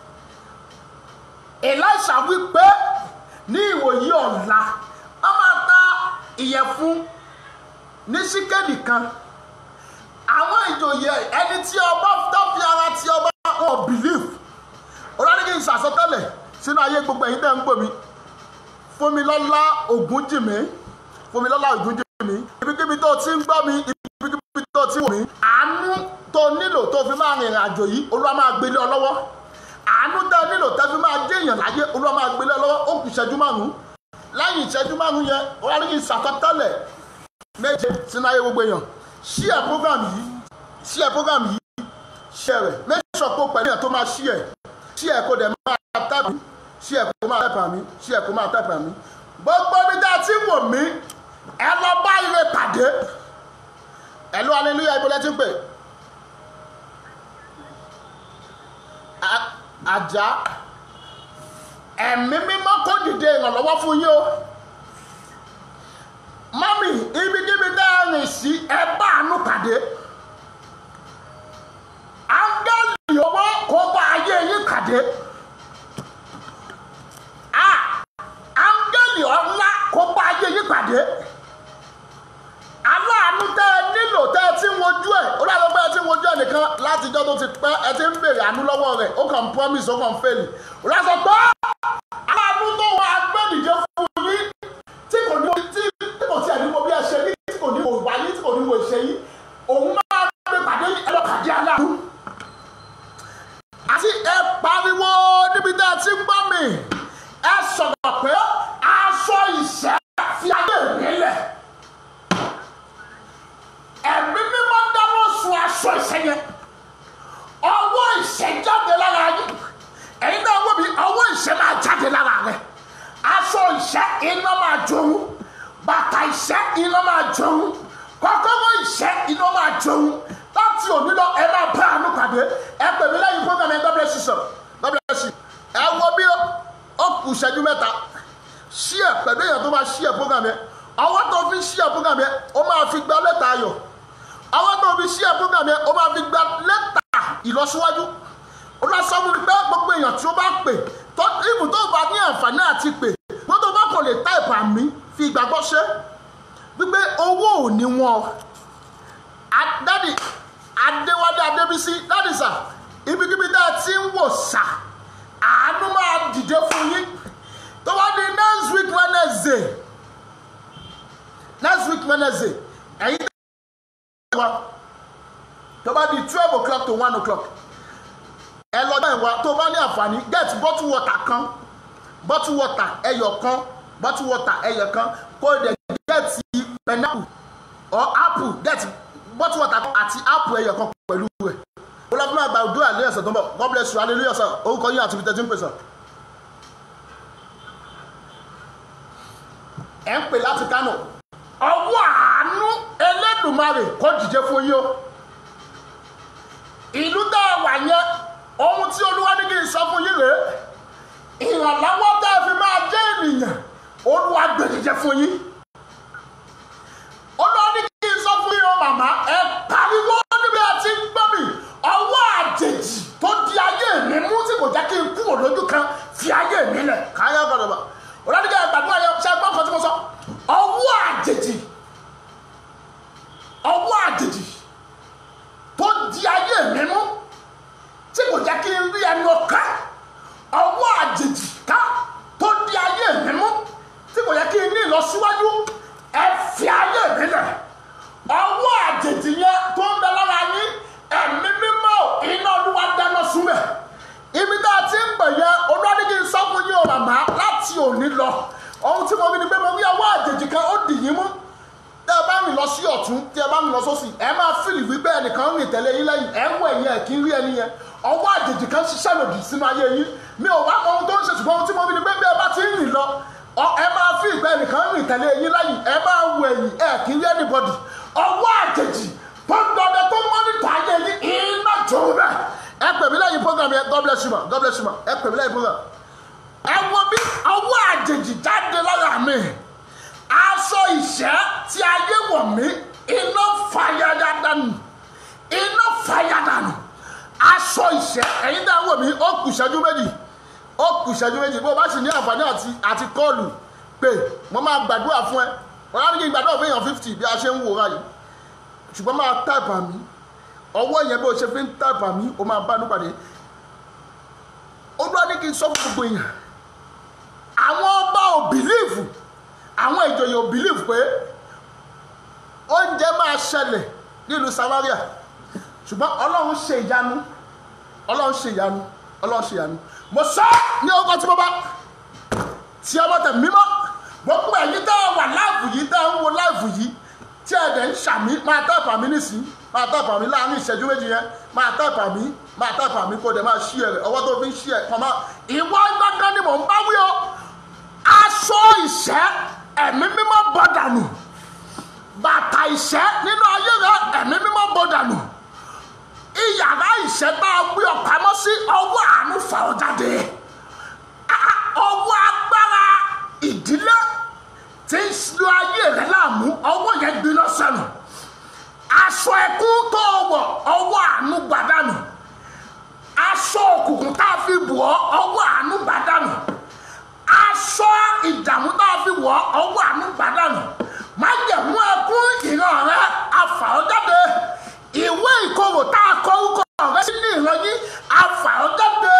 Elisha wí pé ní ìwòyí ọ̀la a máa ta ìyẹ̀fun ní síkèdì kan. àwọn ìjòyè ẹni tí ọba tó fi ara tí ọba wọn believe ọlọ́ni kì í ṣàsọtẹ́lẹ̀ sínú ayé gbogbo ẹ̀yin tẹ́ ń gbọ́ mi. Fúnmilọ́lá Ògúnjìmí Fúnmilọ́lá Ògúnjìmí ibikíbi tó ti ń gbọ́ mi ibikíbi tó ti wò mí àánú tó nílò tó fi máa rìnrìn àjò yìí Olúwa máa gbélé ọ lọ́wọ́. àánú tó nílò tó fi máa dé èèyàn láyé Olúwa máa gbélé ọ lọ́wọ́. ó kù ìṣẹ́jú márùn-ún lẹ́yìn ìṣẹ́jú márùn-ún yẹn ọlọ́ni kì í ṣàsọtẹ́lẹ̀ méje sínú ayé gbogbo èèyàn. share program yìí share program yìí share rẹ̀ make sure kó pẹ̀lú ẹ̀ tó máa share share kó dẹ̀ máa tàbí share kó máa tẹ̀pà mí share kó máa tẹ̀pà mí. gbogbo bí dá tí wò mí ẹ lọ bá ire pàdé ẹ lọ hallelujah ibo lẹ́tí ń pè àjà ẹ̀mí mímọ́ kó dìde ìrànlọ́wọ́ fún yín o. mami ibikíbi dáhùn sí ẹ bá àánú pàdé. áńgẹ́lì owó kó bá ayé yín pàdé. áńgẹ́lì ọlá kó bá ayé yín pàdé. aláàánú tẹ́ ẹ nílò tẹ́ ẹ ti ń wojú ẹ̀ ó dàgbà pé ẹ ti ń wojú ẹ̀ nìkan látijọ́ tó ti pẹ́ ẹ ti ń béèrè àánú lọ́wọ́ rẹ̀ ó kàn promise ó kàn fail. ó dàgbà pé aláàánú tó wà agbẹ́nìjẹ́ fún yín tí kò ní tí kò tí ẹni wo bí ẹ ṣe ní tí kò ní wo ìwà yín tí kò ní wo ìṣe yín òun máa gbé pàdé ẹlọ́kàdé aláàánú. àti ẹ pariwo níbi tí ẹ ti ń gbọ́ mi ẹ sọ̀rọ̀ pé aṣọ ìṣẹ́ fi ayé mi lẹ̀. ẹ̀mí mímọ́ dáná sun aṣọ ìṣẹ́ yẹn ọwọ́ ìṣẹ́ jáde lára yín ẹ̀yin náà wọ́n mi ọwọ́ ìṣẹ́ máa jáde lára rẹ̀. aṣọ ìṣẹ́ iná máa jòun bàtà ìṣẹ́ iná máa jòun kọ́kọ́rọ́ ìṣẹ́ iná máa jòun láti òní lọ ẹ máa bá àánú pàdé. ẹ pè mí lẹ́yìn program ẹ God bless you sir, God bless you. ẹ wo bí ó kù ìṣẹ́jú mẹ́ta share pẹ̀lú èèyàn tó máa share program yẹn ọwọ́ tó fi share program yẹn ó máa fi gba lẹ́tà ayọ̀ ọwọ́ tó fi share program yẹn ó máa fi gba lẹ́tà ìlọsíwájú. ó lọ sọ fún mi pé gbogbo èèyàn tí ó bá pè tó ibù tó bá ní àǹfààní àti pè wọ́n tó bá kàn lè táìpù àmì fi ìgbàgbọ́ ṣe wípé owó ò ní wọn. dádì Adéwálé Adébísí dádì sà ibikíbi tá a ti ń wò sà àánú máa dìde fún yín tó wá di next week Wednesday next week Wednesday ẹ̀yin tó bá di twelve o'clock to one o'clock ẹ lọ bá ìwà tó bá ní àǹfààní get bottle water kan bottle water ẹyọ kan bottle water ẹyọ kan kó o dẹ̀ get pineapple or apple get bottle water àti apple ẹyọ kan pẹ̀lú rẹ̀. ó lọ fún àgbà òdúrà lẹ́yìn ọ̀sẹ̀ tó ń bọ̀ God bless you hallelujah sir orúkọ yín àti fìtẹ́tì ń pè sir. ẹ̀ ń pè láti Kánò ọwọ́ àánú Elédùmarè kó dìde fún yín o. ìlú tá a wà yẹn ohun tí Olúwa ní kí n sọ fún yín rèé ìrànlọ́wọ́ tá a fi máa jẹ́ ènìyàn Olúwa gbé dìde fún yín. Olúwa ní kí n sọ fún yín o màmá ẹ pariwo níbi àti gbọ́ mi ọwọ́ àjèjì tó di ayé mi mú tí kò jẹ́ kí n kúrò lójú kan fi ayé mi lẹ̀ káyọ̀ gbọ́dọ̀ bá. Olúwa ní kí n gbàdúrà yẹn ṣe gbọ́ nǹkan tí mo sọ ọwọ́ àjèjì ọwọ́ àjèjì tó di ayé mi mú tí kò jẹ́ kí n rí ẹnu ọ̀ká ọwọ́ àjèjì ká tó di ayé mi mú tí kò jẹ́ kí n ní ìlọsíwájú ẹ fi ayé mi lẹ̀ ọwọ́ àjèjì yẹn tó ń bẹ lára yín ẹ̀mí mímọ́ iná Olúwa dáná súnmẹ̀ ibi tá a ti ń pè yẹ Olúwa ní kí n sọ fún yín o màmá láti òní lọ ohun tí mo rí ni pé mo rí ọwọ́ àjèjì kan ó dì yín mú tẹ́ ẹ bá rìn lọ sí ọ̀tún tí ẹ bá rìn lọ sósì ẹ máa fìlì wípé ẹnìkan rìn tẹ̀lé yín lẹ́yìn ẹ ń wọ ẹ̀yìn ẹ̀ kí n rí ẹni yẹn ọwọ́ àjèjì kan ṣiṣẹ́ lòdì sínú ayé yín mi ò wá ohun tó ń ṣe ṣùgbọ́n ohun tí mo rí ni pé bí ẹ bá ti ń rìn lọ ẹ máa fi ìgbẹ́ ẹnìkan rìn tẹ̀lé yín lẹ́yìn ẹ máa wọ ẹ̀yìn ẹ̀ kí n rí anybody ọwọ́ àjèjì tó ń dọdẹ tó mọ́nítà ayé yín iná jò rẹ̀ ẹ pè mí lẹ́yìn program yẹn God bless you ma God bless you ma ẹ pè mí lẹ́yìn program ẹ wo bí ọwọ́ àjèjì jáde lára mi aṣọ ìṣẹ́ tí ayé wọ̀ mí iná fàyàdà dànù iná fàyàdà nù aṣọ ìṣẹ́ ẹ̀yin dá wọ̀ mí ó kù ìṣẹ́jú méjì ó kù ìṣẹ́jú méjì bó bá sì ní àǹfààní àti àti kọ́ọ̀lù pé mo máa gbàdúrà fún ẹ wọ́n á ní kí n gbàdúrà fún èèyàn fifty bí a ṣe ń wò ráyìí ṣùgbọ́n máa táìpà mí ọwọ́ yẹn bó ṣe fi ń táìpà mí ó máa bá nípàdé ó dúró ní kí n sọ fún gbogbo èèyàn àwọn ọba ò bìlíìfù àwọn ìjòyè ò bìlíìfù pé oúnjẹ máa ṣẹlẹ̀ nílùú Samaria ṣùgbọ́n Ọlọ́run ṣe ìyanu Ọlọ́run ṣe ìyanu Ọlọ́run ṣe ìyanu mo sọ ní orúkọ tí mo bá tí ọmọ tẹ̀ mímọ́ gbogbo ẹ̀yin tẹ́ ẹ wà láìfù yìí tẹ́ ẹ ń wo láìfù yìí tí ẹ dẹ̀ ń ṣàmì máa tẹ́pà mí nísìnyí máa tẹ́pà mí láàrin ìṣẹ́jú méjì yẹn máa tẹ́pà mí máa tẹ́pà mí kó dẹ̀ máa ṣí ẹ rẹ̀ ọwọ́ tó fi ń ṣí ẹ kàn máa ìwọ gbọ́ngàn ni mò ń bá wí o aṣọ ìṣẹ́ ẹ̀mí mímọ́ bọ́ dànù bàtà ìṣẹ́ nínú ayé rẹ ẹ̀mí mímọ́ bọ́ dànù ìyàrá ìṣẹ́ tá a gbé ọ̀pá mọ́ sí ọwọ́ àánú fà ọ́ jáde ọwọ́ agbára ìdílé tí ń lo ayé rẹ láàmú ọwọ́ yẹn gbiná sẹ́nu aṣọ ẹkún tó wọ̀ ọwọ́ àánú gbàdánù aṣọ òkùnkùn tá a fi bù ọ́ ọwọ́ àánú gbàdánù aṣọ ìdààmú tá a fi wọ̀ ọwọ́ àánú gbàdánù májẹ̀mú ẹkún ìran rẹ afà ọ́ jáde ìwé ìkorò tá a kọ orúkọ rẹ sí ní ìran yìí afà ọ́ jáde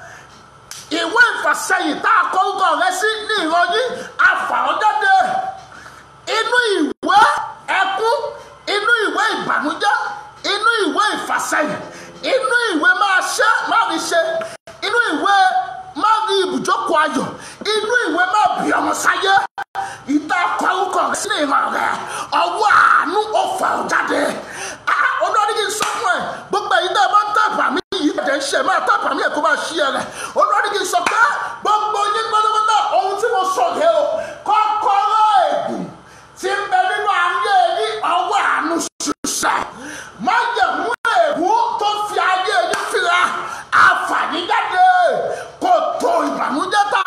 ìwé ìfàsẹ́yìn tá a kọ orúkọ rẹ sí ní ìran yìí afà ọ́ jáde inú ìwé ẹkún inú ìwé ìbànújẹ́ inú ìwé ìfàsẹ́yìn inú ìwé máa ṣe má rí ṣe inú ìwé má rí ibùjókòó ayọ̀ inú ìwé má bí ọmọ sáyé ìta kọ orúkọ rẹ sí ní ìran rẹ ọwọ́ àánú ó fà ọ́ jáde olórí kì í sọ fún ẹ gbogbo èyí tẹ́ ẹ bá ń tàbà mí yìí ẹ̀jẹ̀ ń ṣe máa tàbà mí ẹ̀ kó máa ṣí ẹ rẹ̀ olórí kì í sọ pé gbogbo yín pátápátá ohun tí mo sọ rèé o kọ́kọ́rọ́ ègùn tí ń bẹ nínú ayé yín ọwọ́ àánú ṣiṣẹ́ májẹ̀mú ègún tó fi ayé yín fìlà àǹfààní jáde kò tó ìbànújẹ́ tá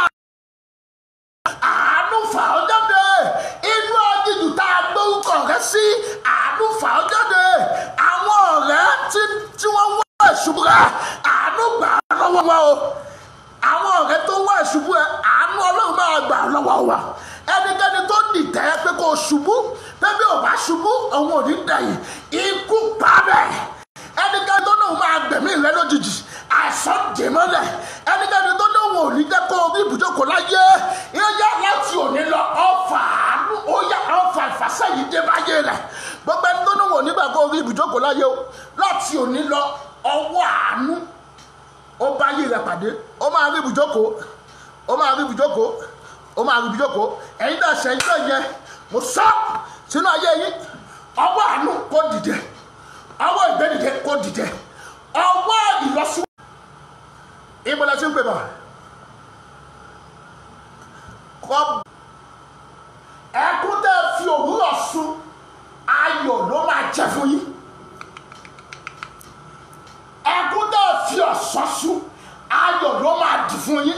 àánú fà ọ́ jáde inú aginjù tá a gbórúkọ rẹ sí àánú fà ọ́ jáde àwọn ọ̀rẹ́ tí wọ́n wá ìṣubú rẹ àánú gbà á lọ́wọ́ wọn o àwọn ọ̀rẹ́ tó wá ìṣubú rẹ àánú Ọlọ́run máa gbà á lọ́wọ́ wa ẹnikẹ́ni tó dìtẹ̀ pé kò ṣubú bẹ́ẹ̀ ò bá ṣubú òun ò ní dẹ̀yìn ikú pa bẹ́ẹ̀ ẹnikẹ́ni tó náà máa gbẹ̀mí rẹ lójijì àìsàn dèmọ́lẹ̀ ẹnikẹ́ni tó náà wò ní jẹ́ kó orí ibùjókòó láyé yíyá láti òní lọ ọfà àánú ó yá ọfà ìfàsẹ́yìn dé báyé rẹ̀ gbogbo ẹni tó náà wò nígbà kó orí ibùjókòó láyé o láti òní lọ ọwọ́ àánú ó báyé rẹ̀ pàdé ó máa rí ibùjókòó ó máa rí ibùjókòó ó máa rí ibùjókòó ẹ̀yin náà ṣe ìjọ yẹn mo sọ sínú ayé yín ọwọ́ àánú kó dìde ọwọ́ ìgbẹ́dìde kó dìde ọwọ́ ìlọsíwájú ìbọ̀lẹ̀ tí ń pè bá kọ́ ẹkún tẹ́ fi òwúrọ̀ sun ayọ̀ ló máa jẹ fún yín ẹkún tẹ́ fi ọ̀sán sun ayọ̀ ló máa dì fún yín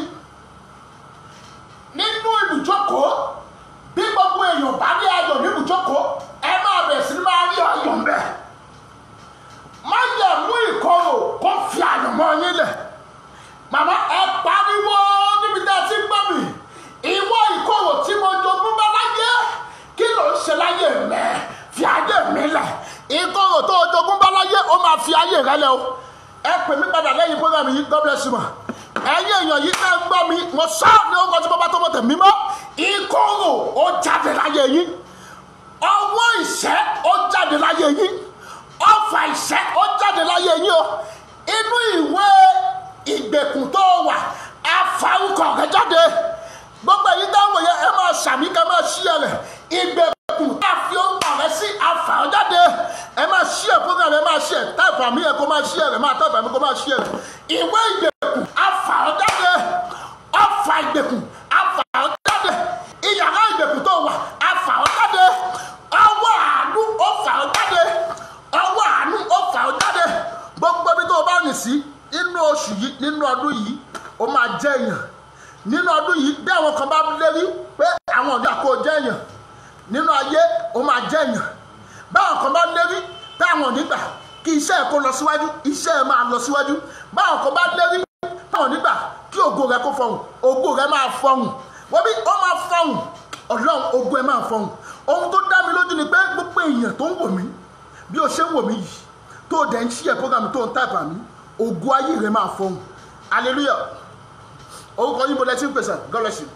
nínú ibùjókòó bí gbogbo èèyàn bá ní ayọ̀ ní ibùjókòó ẹ máa bẹ̀rẹ̀ sí ní máa rí ayọ̀ ń bẹ̀ má yẹ mú ìkorò kó fi ayọ̀ mọ́ yín lẹ̀ màmá ẹ pariwo níbi tí a ti ń gbọ́ mi ìwọ ìkorò tí mo jogún bá láyé kí ló ń ṣe láyé mẹ́ fi ayé mi lẹ̀ ìkorò tó o jogún bá láyé ó máa fi ayé rẹ lẹ̀ o ẹ pè mí padà lẹ́yìn program yìí God bless you ma ẹ̀yin èèyàn yìí ẹ gbọ́ mi mo sá ní orúkọ tí mo bá tó mọ̀ tẹ̀ mímọ́ ìkorò ó jáde láyé yín ọwọ́ ìṣẹ́ ó jáde láyé yín ọfà ìṣẹ́ ó jáde láyé yín o inú ìwé ìgbèkùn tó wà afárúkọ rẹ jáde gbogbo èyí dáhùn yẹn ẹ máa ṣàmì ká máa ṣí ẹ rẹ ìgbèkùn tá a fi orúkọ rẹ sí afárú jáde ẹ máa ṣí ẹ program ẹ máa ṣí ẹ táìpù àmì ẹ kó máa ṣí ẹ rẹ máa táìpù àmì kó máa ṣí ẹ rẹ ìwé ìgbèkùn afárú jáde ọfà ìgbèkùn afárú jáde ìyàrá ìgbèkùn tó wà afárú jáde ọwọ́ àánú ó fárú jáde ọwọ́ àánú ó fárú jáde gbogbo ibi tó o bá rìn sí nínú oṣù yìí nínú ọdún yìí ó máa jẹ́ èèyàn nínú ọdún yìí bí àwọn kan bá lérí pé àwọn ọ̀dọ́ àkó jẹ́ èèyàn nínú ayé ó máa jẹ́ èèyàn báwọn kan bá lérí pé àwọn nígbà kí iṣẹ́ ẹ̀ kó lọ síwájú iṣẹ́ ẹ̀ máa lọ síwájú báwọn kan bá lérí pé àwọn nígbà kí ògo rẹ̀ kó fọhùn ògo rẹ̀ máa fọhùn wọ́n bí ó máa fọhùn ọlọ́run ògo ẹ̀ máa fọhùn ohun tó dá mi lójú ni pé gbogbo èèyàn tó ń wò mí bí o ṣe ń wò mí yìí tó dẹ̀ ń ṣí ẹ̀ program tó ń tàìpà mí ògo ayé rẹ̀ máa fọhùn hallelujah orúkọ yín bọ́lẹ̀ tí ń pèsè gọ́lọ́sì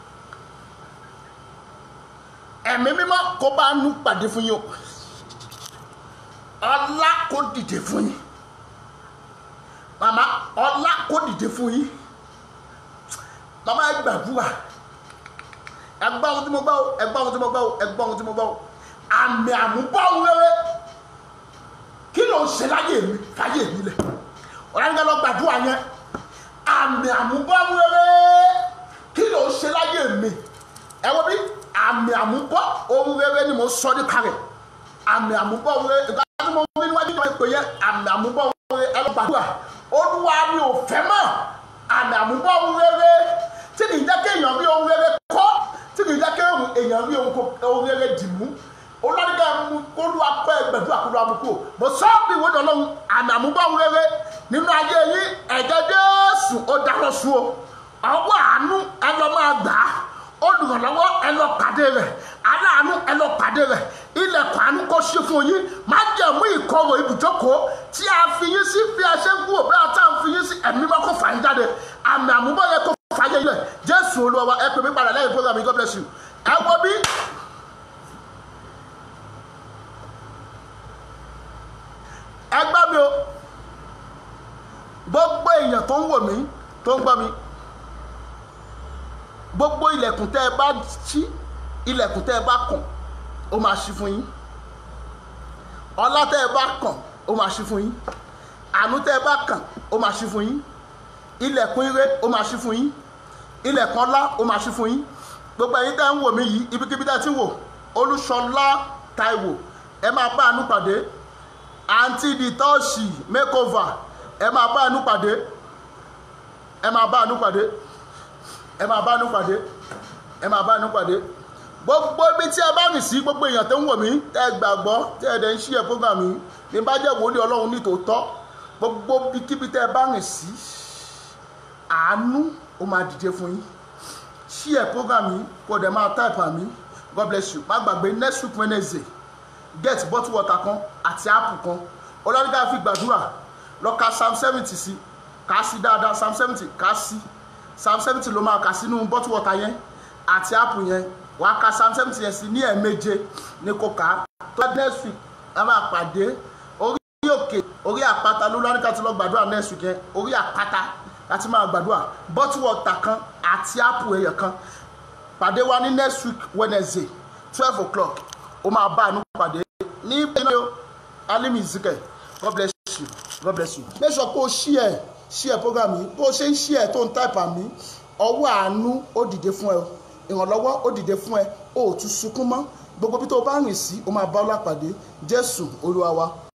ẹ̀mí mímọ́ kó bá nú pàdé fún yín o ọlá kó dìde fún yín màmá ọlá kó dìde fún yín màmá ẹ gbàdúrà ẹ gbọ́ ohun tí mo gbọ́ o ẹ gbọ́ ohun tí mo gbọ́ o ẹ gbọ́ ohun tí mo gbọ́ o àmì àmúbọ̀ rere kí ló ń ṣe láyé mi fàyè mi lẹ̀ ọ̀làǹgá lọ gbàdúrà yẹn àmì àmúbọ̀ rere kí ló ń ṣe láyé mi ẹ wo bí àmì àmúbọ̀ ohun rere ni mo sọ nípa rẹ̀ àmì àmúbọ̀ rere ìgbà tí mo rí níwájú náà pé yẹ àmì àmúbọ̀ rere ẹ lọ gbàdúrà olúwa mi ò fẹ́ mọ́ àmì àmúbọ̀ rere tí kì í jẹ́ kí èèyàn rí ohun rere kọ́ tí kì í jẹ́ kí èèyàn rí ohun rere dì mú olùdarí mú kólú akọ ẹgbẹ̀dún àkólú amúkú mo sọ bí ìwé dọ̀lọ́hún àmì àmúbọ̀ rere nínú ayé yìí ẹ̀jẹ̀ Jésù ó dáná sun o ọwọ́ àánú ẹ lọ máa gbà á olùrànlọ́wọ́ ẹ lọ pàdé rẹ̀ aláàánú ẹ lọ pàdé rẹ̀ ilẹ̀kùn àánú kó ṣí fún yín má jẹ̀mú ìkorò ibùjókòó tí a fi yín sí bí a ṣe ń kúrò bí a tá à ń fi yín sí ẹ̀mí mọ́ kó fà yín jáde àmì àmúbọ̀ yẹ kó fà yín lẹ̀ Jésù Olúwa wa ẹ pè mí padà lẹ́yìn program God bless you ẹ wo bí. ẹ gbọ́ mi o gbogbo èèyàn tó ń wò mí tó ń gbọ́ mi gbogbo ilẹ̀kùn tẹ́ ẹ bá ṣí ilẹ̀kùn tẹ́ ẹ bá kàn ó máa ṣí fún yín ọlá tẹ́ ẹ bá kàn ó máa ṣí fún yín àánú tẹ́ ẹ bá kàn ó máa ṣí fún yín ilẹ̀kùn ire ó máa ṣí fún yín ilẹ̀kùn ọlá ó máa ṣí fún yín gbogbo ẹ̀yin tẹ́ ń wò mí yìí ibikíbi tẹ́ ti wò Olúṣọlá Táíwò ẹ máa bá àánú pàdé àǹtí di tọ́ọ̀ṣì makeover ẹ máa bá àánú pàdé ẹ máa bá àánú pàdé ẹ máa bá àánú pàdé ẹ máa bá àánú pàdé gbogbo ibi tí ẹ bá rìn sí gbogbo èèyàn tó ń wò mí tẹ́ ẹ gbàgbọ́ tẹ́ ẹ dẹ̀ ń ṣí ẹ program yìí ní bá jẹ́ wòlíì Ọlọ́run ní tòótọ́ gbogbo ibikíbi tẹ́ ẹ bá rìn sí àánú ó máa dìde fún yín ṣí ẹ program yìí kó dẹ̀ máa type àmì God bless you má gbàgbé next week Wednesday get bottle water kan àti apple kan ọlọ́dúnká fi gbàdúrà lọ ka psalm seventy sí kà sí dáadáa psalm seventy kà sí psalm seventy ló máa kà sínú bottle water yẹn àti apple yẹn wàá ka psalm seventy yẹn sí ní ẹ̀ẹ̀méje ní kò ká tó next week a máa pàdé orí òkè orí àpáta ló lọ́dúnká ti lọ gbàdúrà next week yẹn orí àpáta láti máa gbàdúrà bottle water kan àti apple ẹ̀yẹ̀ kan pàdé wa ní next week Wednesday twelve o'clock ó máa bá àánú pàdé ní ìpínlẹ̀ alimi zikẹ God bless you God bless you make sure kó o share share program yìí bó o ṣe ń share tó ń type àmì ọwọ́ àánú ó dìde fún ẹ ìrànlọ́wọ́ ó dìde fún ẹ ó tún sunkún mọ́ gbogbo bí tó bá rìn sí ó máa bá ọlá pàdé Jésù Olúwa wa.